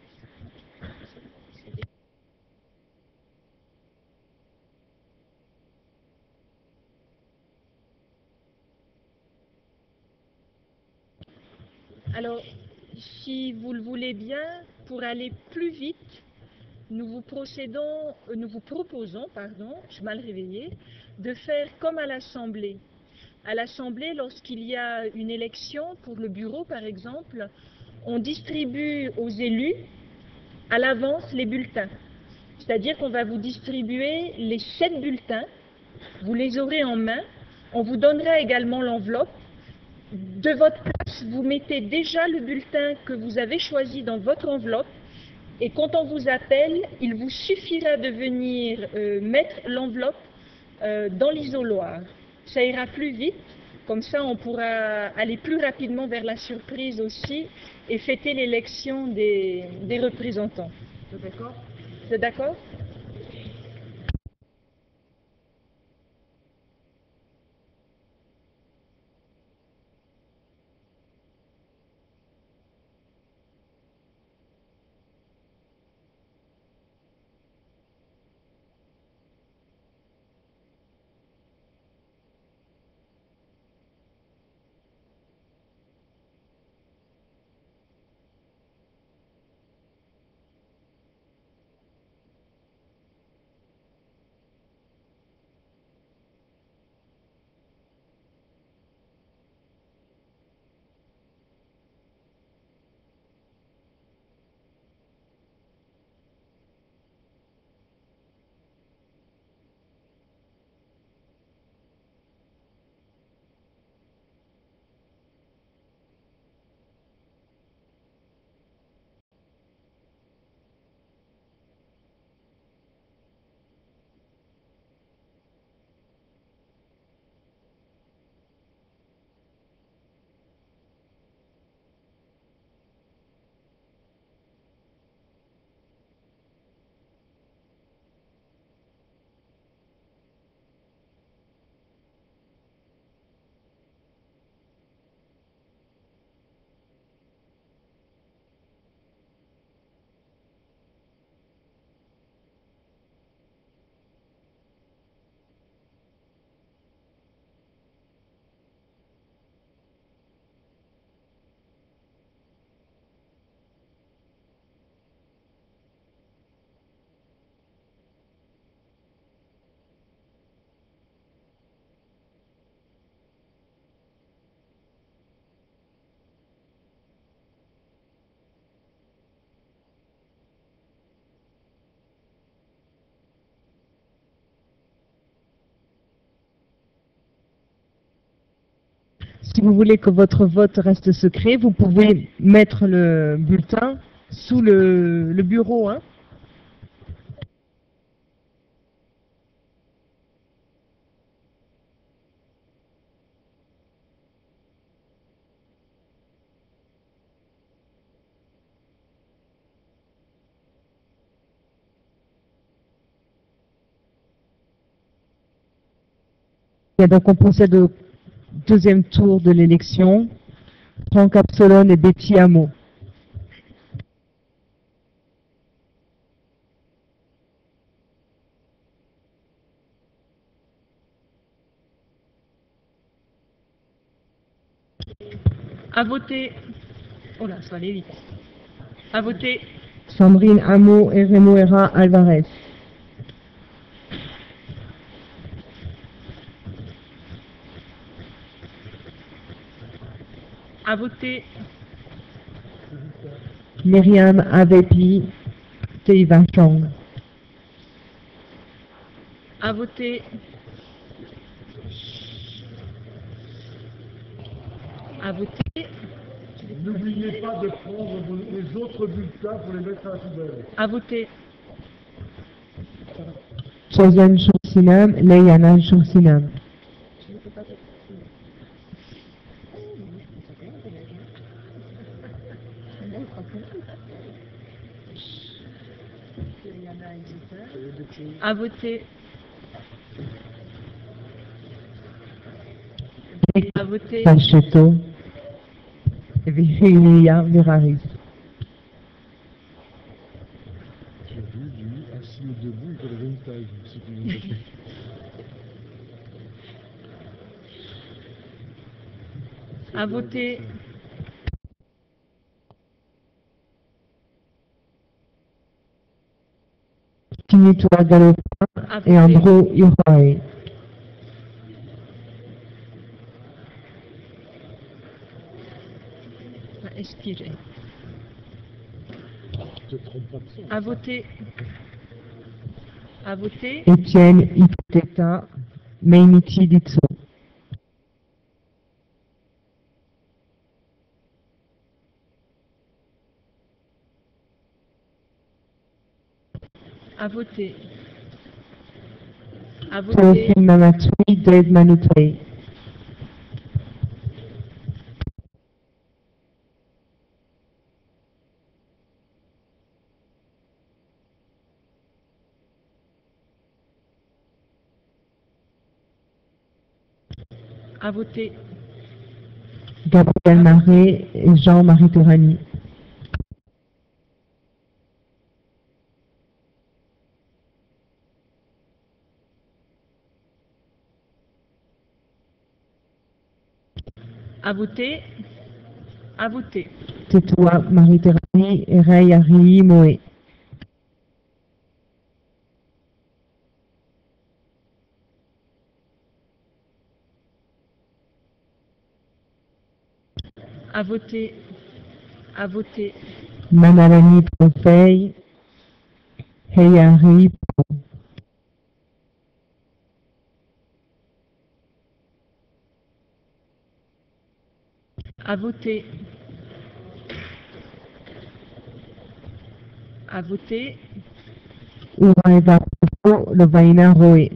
Alors, si vous le voulez bien, pour aller plus vite, nous vous procédons, euh, nous vous proposons, pardon, je suis mal réveillée, de faire comme à l'Assemblée. À l'Assemblée, lorsqu'il y a une élection pour le bureau, par exemple, on distribue aux élus à l'avance les bulletins. C'est-à-dire qu'on va vous distribuer les sept bulletins, vous les aurez en main, on vous donnera également l'enveloppe. De votre place, vous mettez déjà le bulletin que vous avez choisi dans votre enveloppe et quand on vous appelle, il vous suffira de venir euh, mettre l'enveloppe euh, dans l'isoloir. Ça ira plus vite, comme ça on pourra aller plus rapidement vers la surprise aussi et fêter l'élection des, des représentants. Vous êtes d'accord? Vous êtes d'accord? si vous voulez que votre vote reste secret, vous pouvez mettre le bulletin sous le, le bureau, hein. Et donc on procède au deuxième tour de l'élection. Franck Absolone et Betty Hameau. À voter. Oh là, ça va aller vite. À voter. Sandrine Hameau et Remo Hera Alvarez. À voter. Myriam Avepi, Teiva Chang. À voter. À voter. N'oubliez pas de prendre vos- les autres bulletins pour les mettre à la poubelle. À voter. Chosen Shursinam, Leiana Shursinam. À voter. À voter. Pacheto, Virginia Viraris. J'ai vu du assis ou debout, il fait la même taille, si tu veux dire. À voter. Timitua Galopa et Andro Urae. À expirer. Tu te trompes pas de son. À voter. À voter. Étienne Ipoteta, Meiniti Ditso. À voter. À voter. Théophile Mamatui, Dave Manutei. À voter. Gabriel Marais et Jean-Marie Terrani. À voter. À voter. Tétoua Marie Terrani et Ray Ari Moé. À voter. À voter. Manalani Profei, Heyari Pro. À voter. À voter. Uraeva Profo, Lovaina Roé.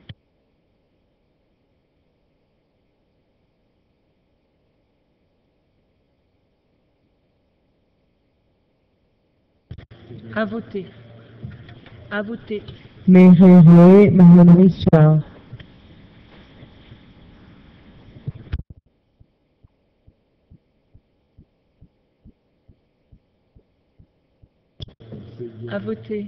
À voter. À voter. Mere Roé, Mahamri Soir. À voter.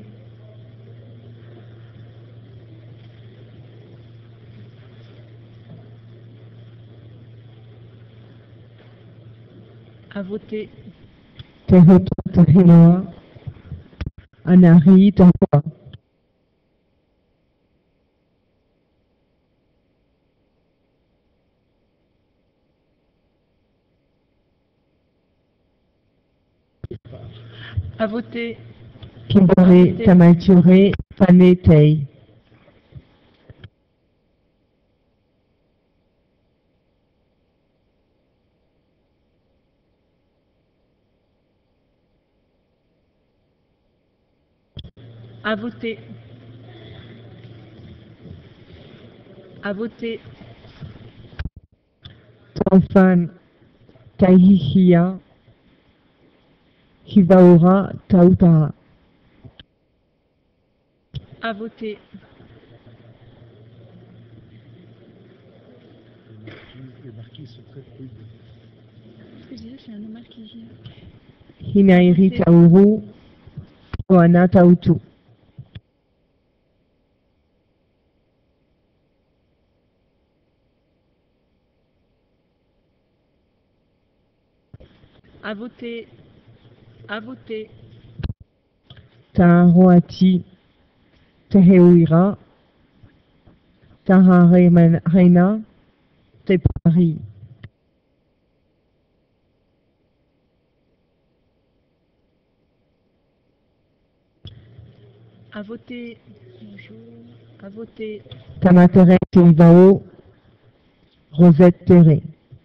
À voter. Tehoto Tahinoa, Anari Tahua. À voter. Kibore Tamature, Fane Tei. À voter. À voter. Taufan Taihia Hivaora Tautara. À voter. Les marquis sont très prudes. Ce que je disais, c'est un nom marquisien. Hinairi Tauru Oana Tautu. À voter. À voter. Tahoati Teheuira Tahareina Tepari. À voter. Bonjour. À voter. Tamatere Teivao Rosette Terre.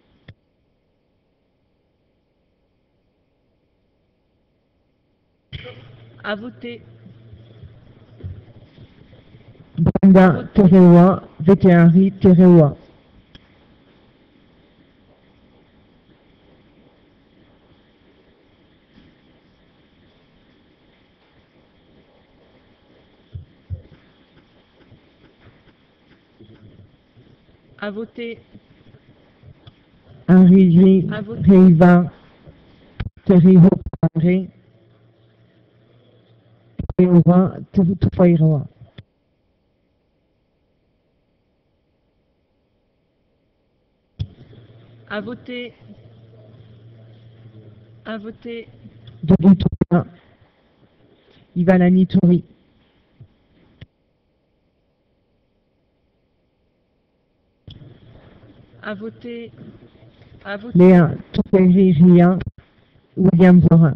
À voter. Banda Terewa Veteari Terewa. À voter. Arrivi Reiva Teriho Pare Terewa Terutufairawa. À voter. À voter. Dobutura Ivanani Tori. À voter. À voter. Léa Toperi Ria William Vorin.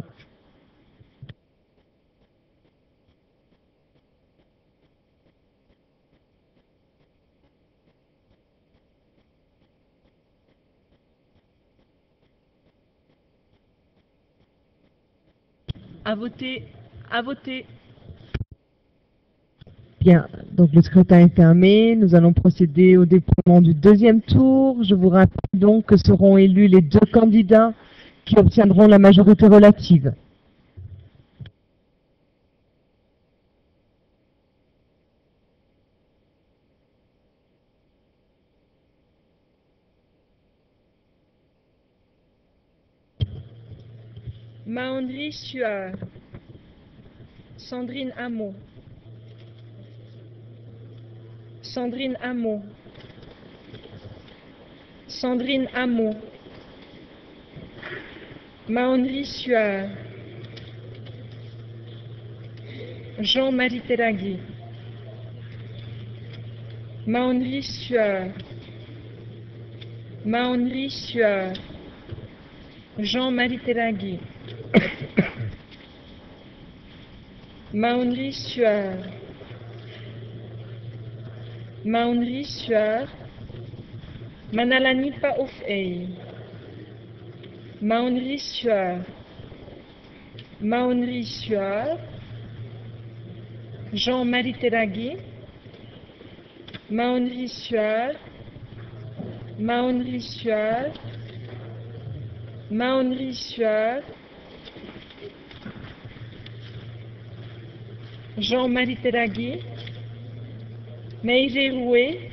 À voter. À voter. Bien, donc le scrutin est fermé. Nous allons procéder au déploiement du deuxième tour. Je vous rappelle donc que seront élus les deux candidats qui obtiendront la majorité relative. Maondri Suard. Sandrine Hamot. Sandrine Hamot. Sandrine Hamot. Maondri Suard. Jean-Marie Teragui. Maondri Suard. Maondri Suard. Jean-Marie Teragui. Maondri Suard. Maondri Suard. Manalani Paoufei. Maondri Suard. Maondri Suard. Jean-Marie Teragui. Maondri Suard. Maondri Suard. Maondri Suard. Jean-Marie Teragui. Meïré Roué.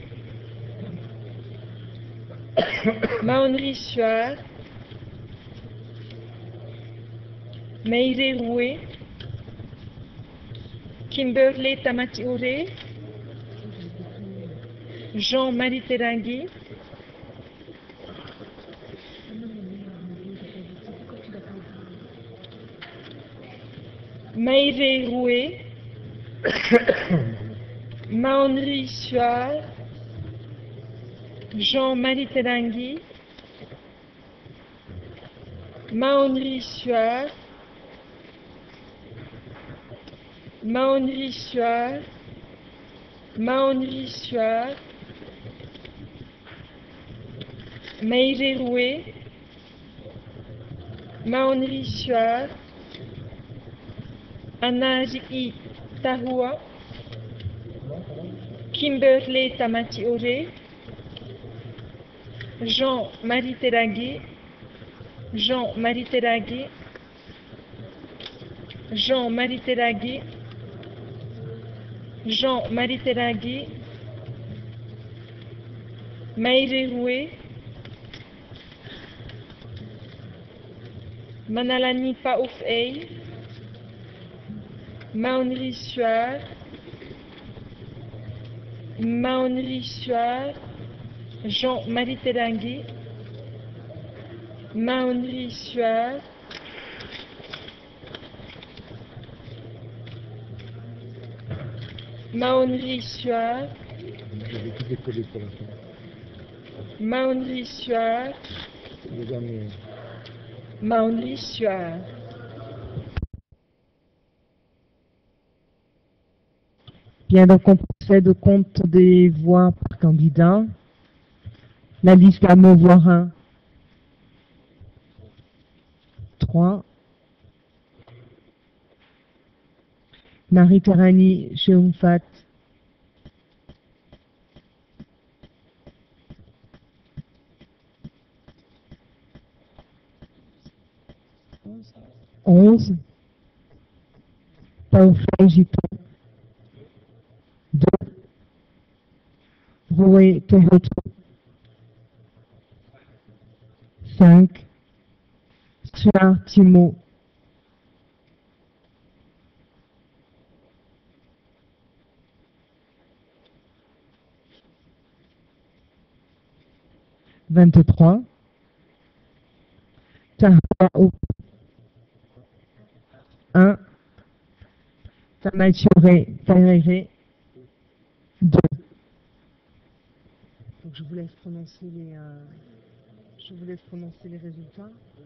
Maondri Suard. Meïré Roué. Kimberley Tamatioré. Jean-Marie Teragui. Meïré Roué. Maondri Suard. Jean-Marie Teragui. Maondri Suard. Maondri Suard. Maondri Suard. Meïré Roué. Maondri Suard. Anna Ziki Tahua, Kimberley Tamatiore, Jean-Marie Teragui, Jean-Marie Teragui, Jean-Marie Teragui, Jean-Marie Teragui, Maïre Roué, Manalani Paoufei, Maonri Suar, Maonri Suar, Jean-Marie Teragui, Maonri Suar, Maonri Suar, J'avais tout décollé pour la fin. Maonri Suar, Le dernier. Maonri Suar. Bien, donc on procède au compte des voix par candidat. La liste à me voir un. trois. Marie-Terani Cheoumfat. onze. Paoufei Giton. deux. Roué Tohoto. cinq. Suar Timo. vingt-trois. Tahua Opo. un. Tamatiore Tairere. deux. Donc je vous laisse prononcer les, euh, je vous laisse prononcer les résultats.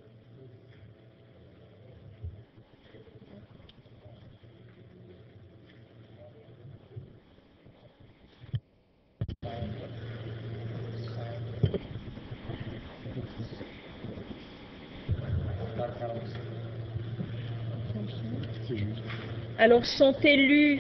Alors sont élus,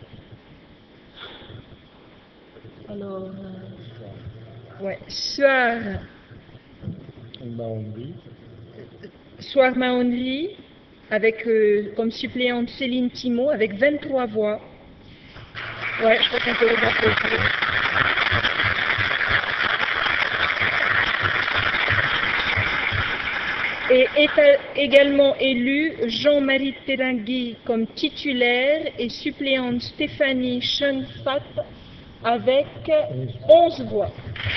alors, euh, ouais, Suar, Maonri. Suar Maonri, avec euh, comme suppléante Céline Timo, avec vingt-trois voix. Ouais, je crois qu'on peut regarder. Et est également élu Jean-Marie Teragui comme titulaire et suppléante Stéphanie Cheungfat avec onze voix.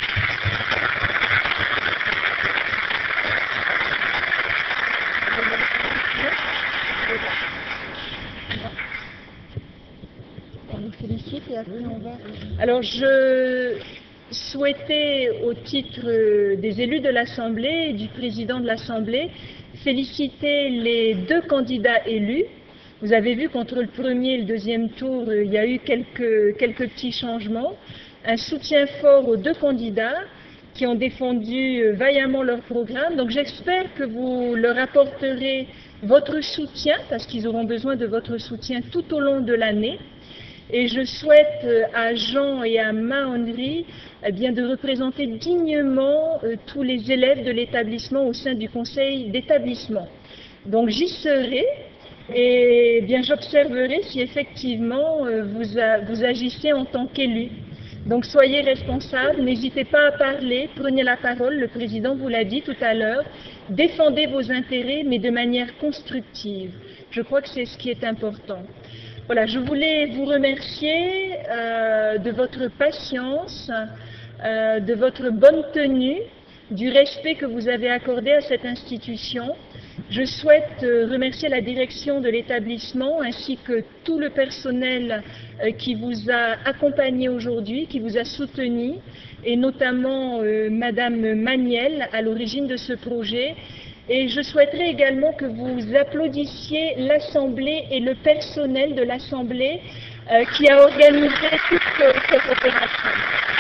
On nous félicite et après on va... Alors je souhaitais, au titre des élus de l'Assemblée et du président de l'Assemblée, féliciter les deux candidats élus. Vous avez vu qu'entre le premier et le deuxième tour, il y a eu quelques, quelques petits changements. Un soutien fort aux deux candidats qui ont défendu vaillamment leur programme. Donc j'espère que vous leur apporterez votre soutien, parce qu'ils auront besoin de votre soutien tout au long de l'année. Et je souhaite à Jean et à Maonri eh bien, de représenter dignement euh, tous les élèves de l'établissement au sein du conseil d'établissement. Donc j'y serai et eh bien j'observerai si effectivement euh, vous, a, vous agissez en tant qu'élu. Donc soyez responsables, n'hésitez pas à parler, prenez la parole, le président vous l'a dit tout à l'heure, défendez vos intérêts mais de manière constructive. Je crois que c'est ce qui est important. Voilà, je voulais vous remercier euh, de votre patience, euh, de votre bonne tenue, du respect que vous avez accordé à cette institution. Je souhaite euh, remercier la direction de l'établissement ainsi que tout le personnel euh, qui vous a accompagné aujourd'hui, qui vous a soutenu, et notamment euh, Madame Maniel à l'origine de ce projet. Et je souhaiterais également que vous applaudissiez l'Assemblée et le personnel de l'Assemblée euh, qui a organisé toute euh, cette opération.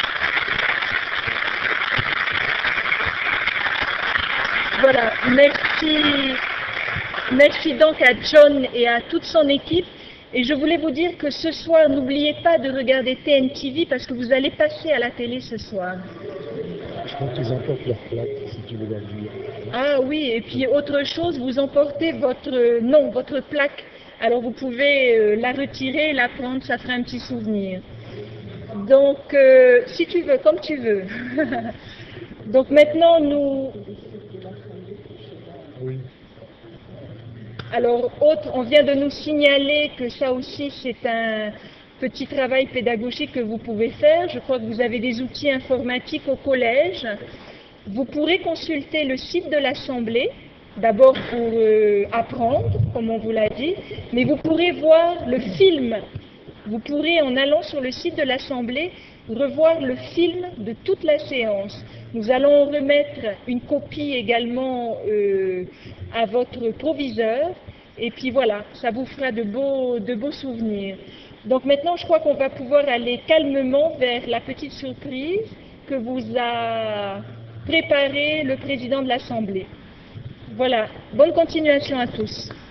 Voilà, merci, merci donc à John et à toute son équipe. Et je voulais vous dire que ce soir, n'oubliez pas de regarder T N T V parce que vous allez passer à la télé ce soir. Je crois qu'ils emportent leur plaque, si tu veux leur dire. Ah oui, et puis autre chose, vous emportez votre, euh, non, votre plaque. Alors vous pouvez euh, la retirer, la prendre, ça fera un petit souvenir. Donc, euh, si tu veux, comme tu veux. Donc maintenant, nous... Oui. Alors, autre, on vient de nous signaler que ça aussi, c'est un petit travail pédagogique que vous pouvez faire. Je crois que vous avez des outils informatiques au collège. Vous pourrez consulter le site de l'Assemblée, d'abord pour euh, apprendre, comme on vous l'a dit, mais vous pourrez voir le film. Vous pourrez, en allant sur le site de l'Assemblée, revoir le film de toute la séance. Nous allons remettre une copie également euh, à votre proviseur. Et puis voilà, ça vous fera de beaux, de beaux souvenirs. Donc maintenant, je crois qu'on va pouvoir aller calmement vers la petite surprise que vous a préparée le président de l'Assemblée. Voilà, bonne continuation à tous.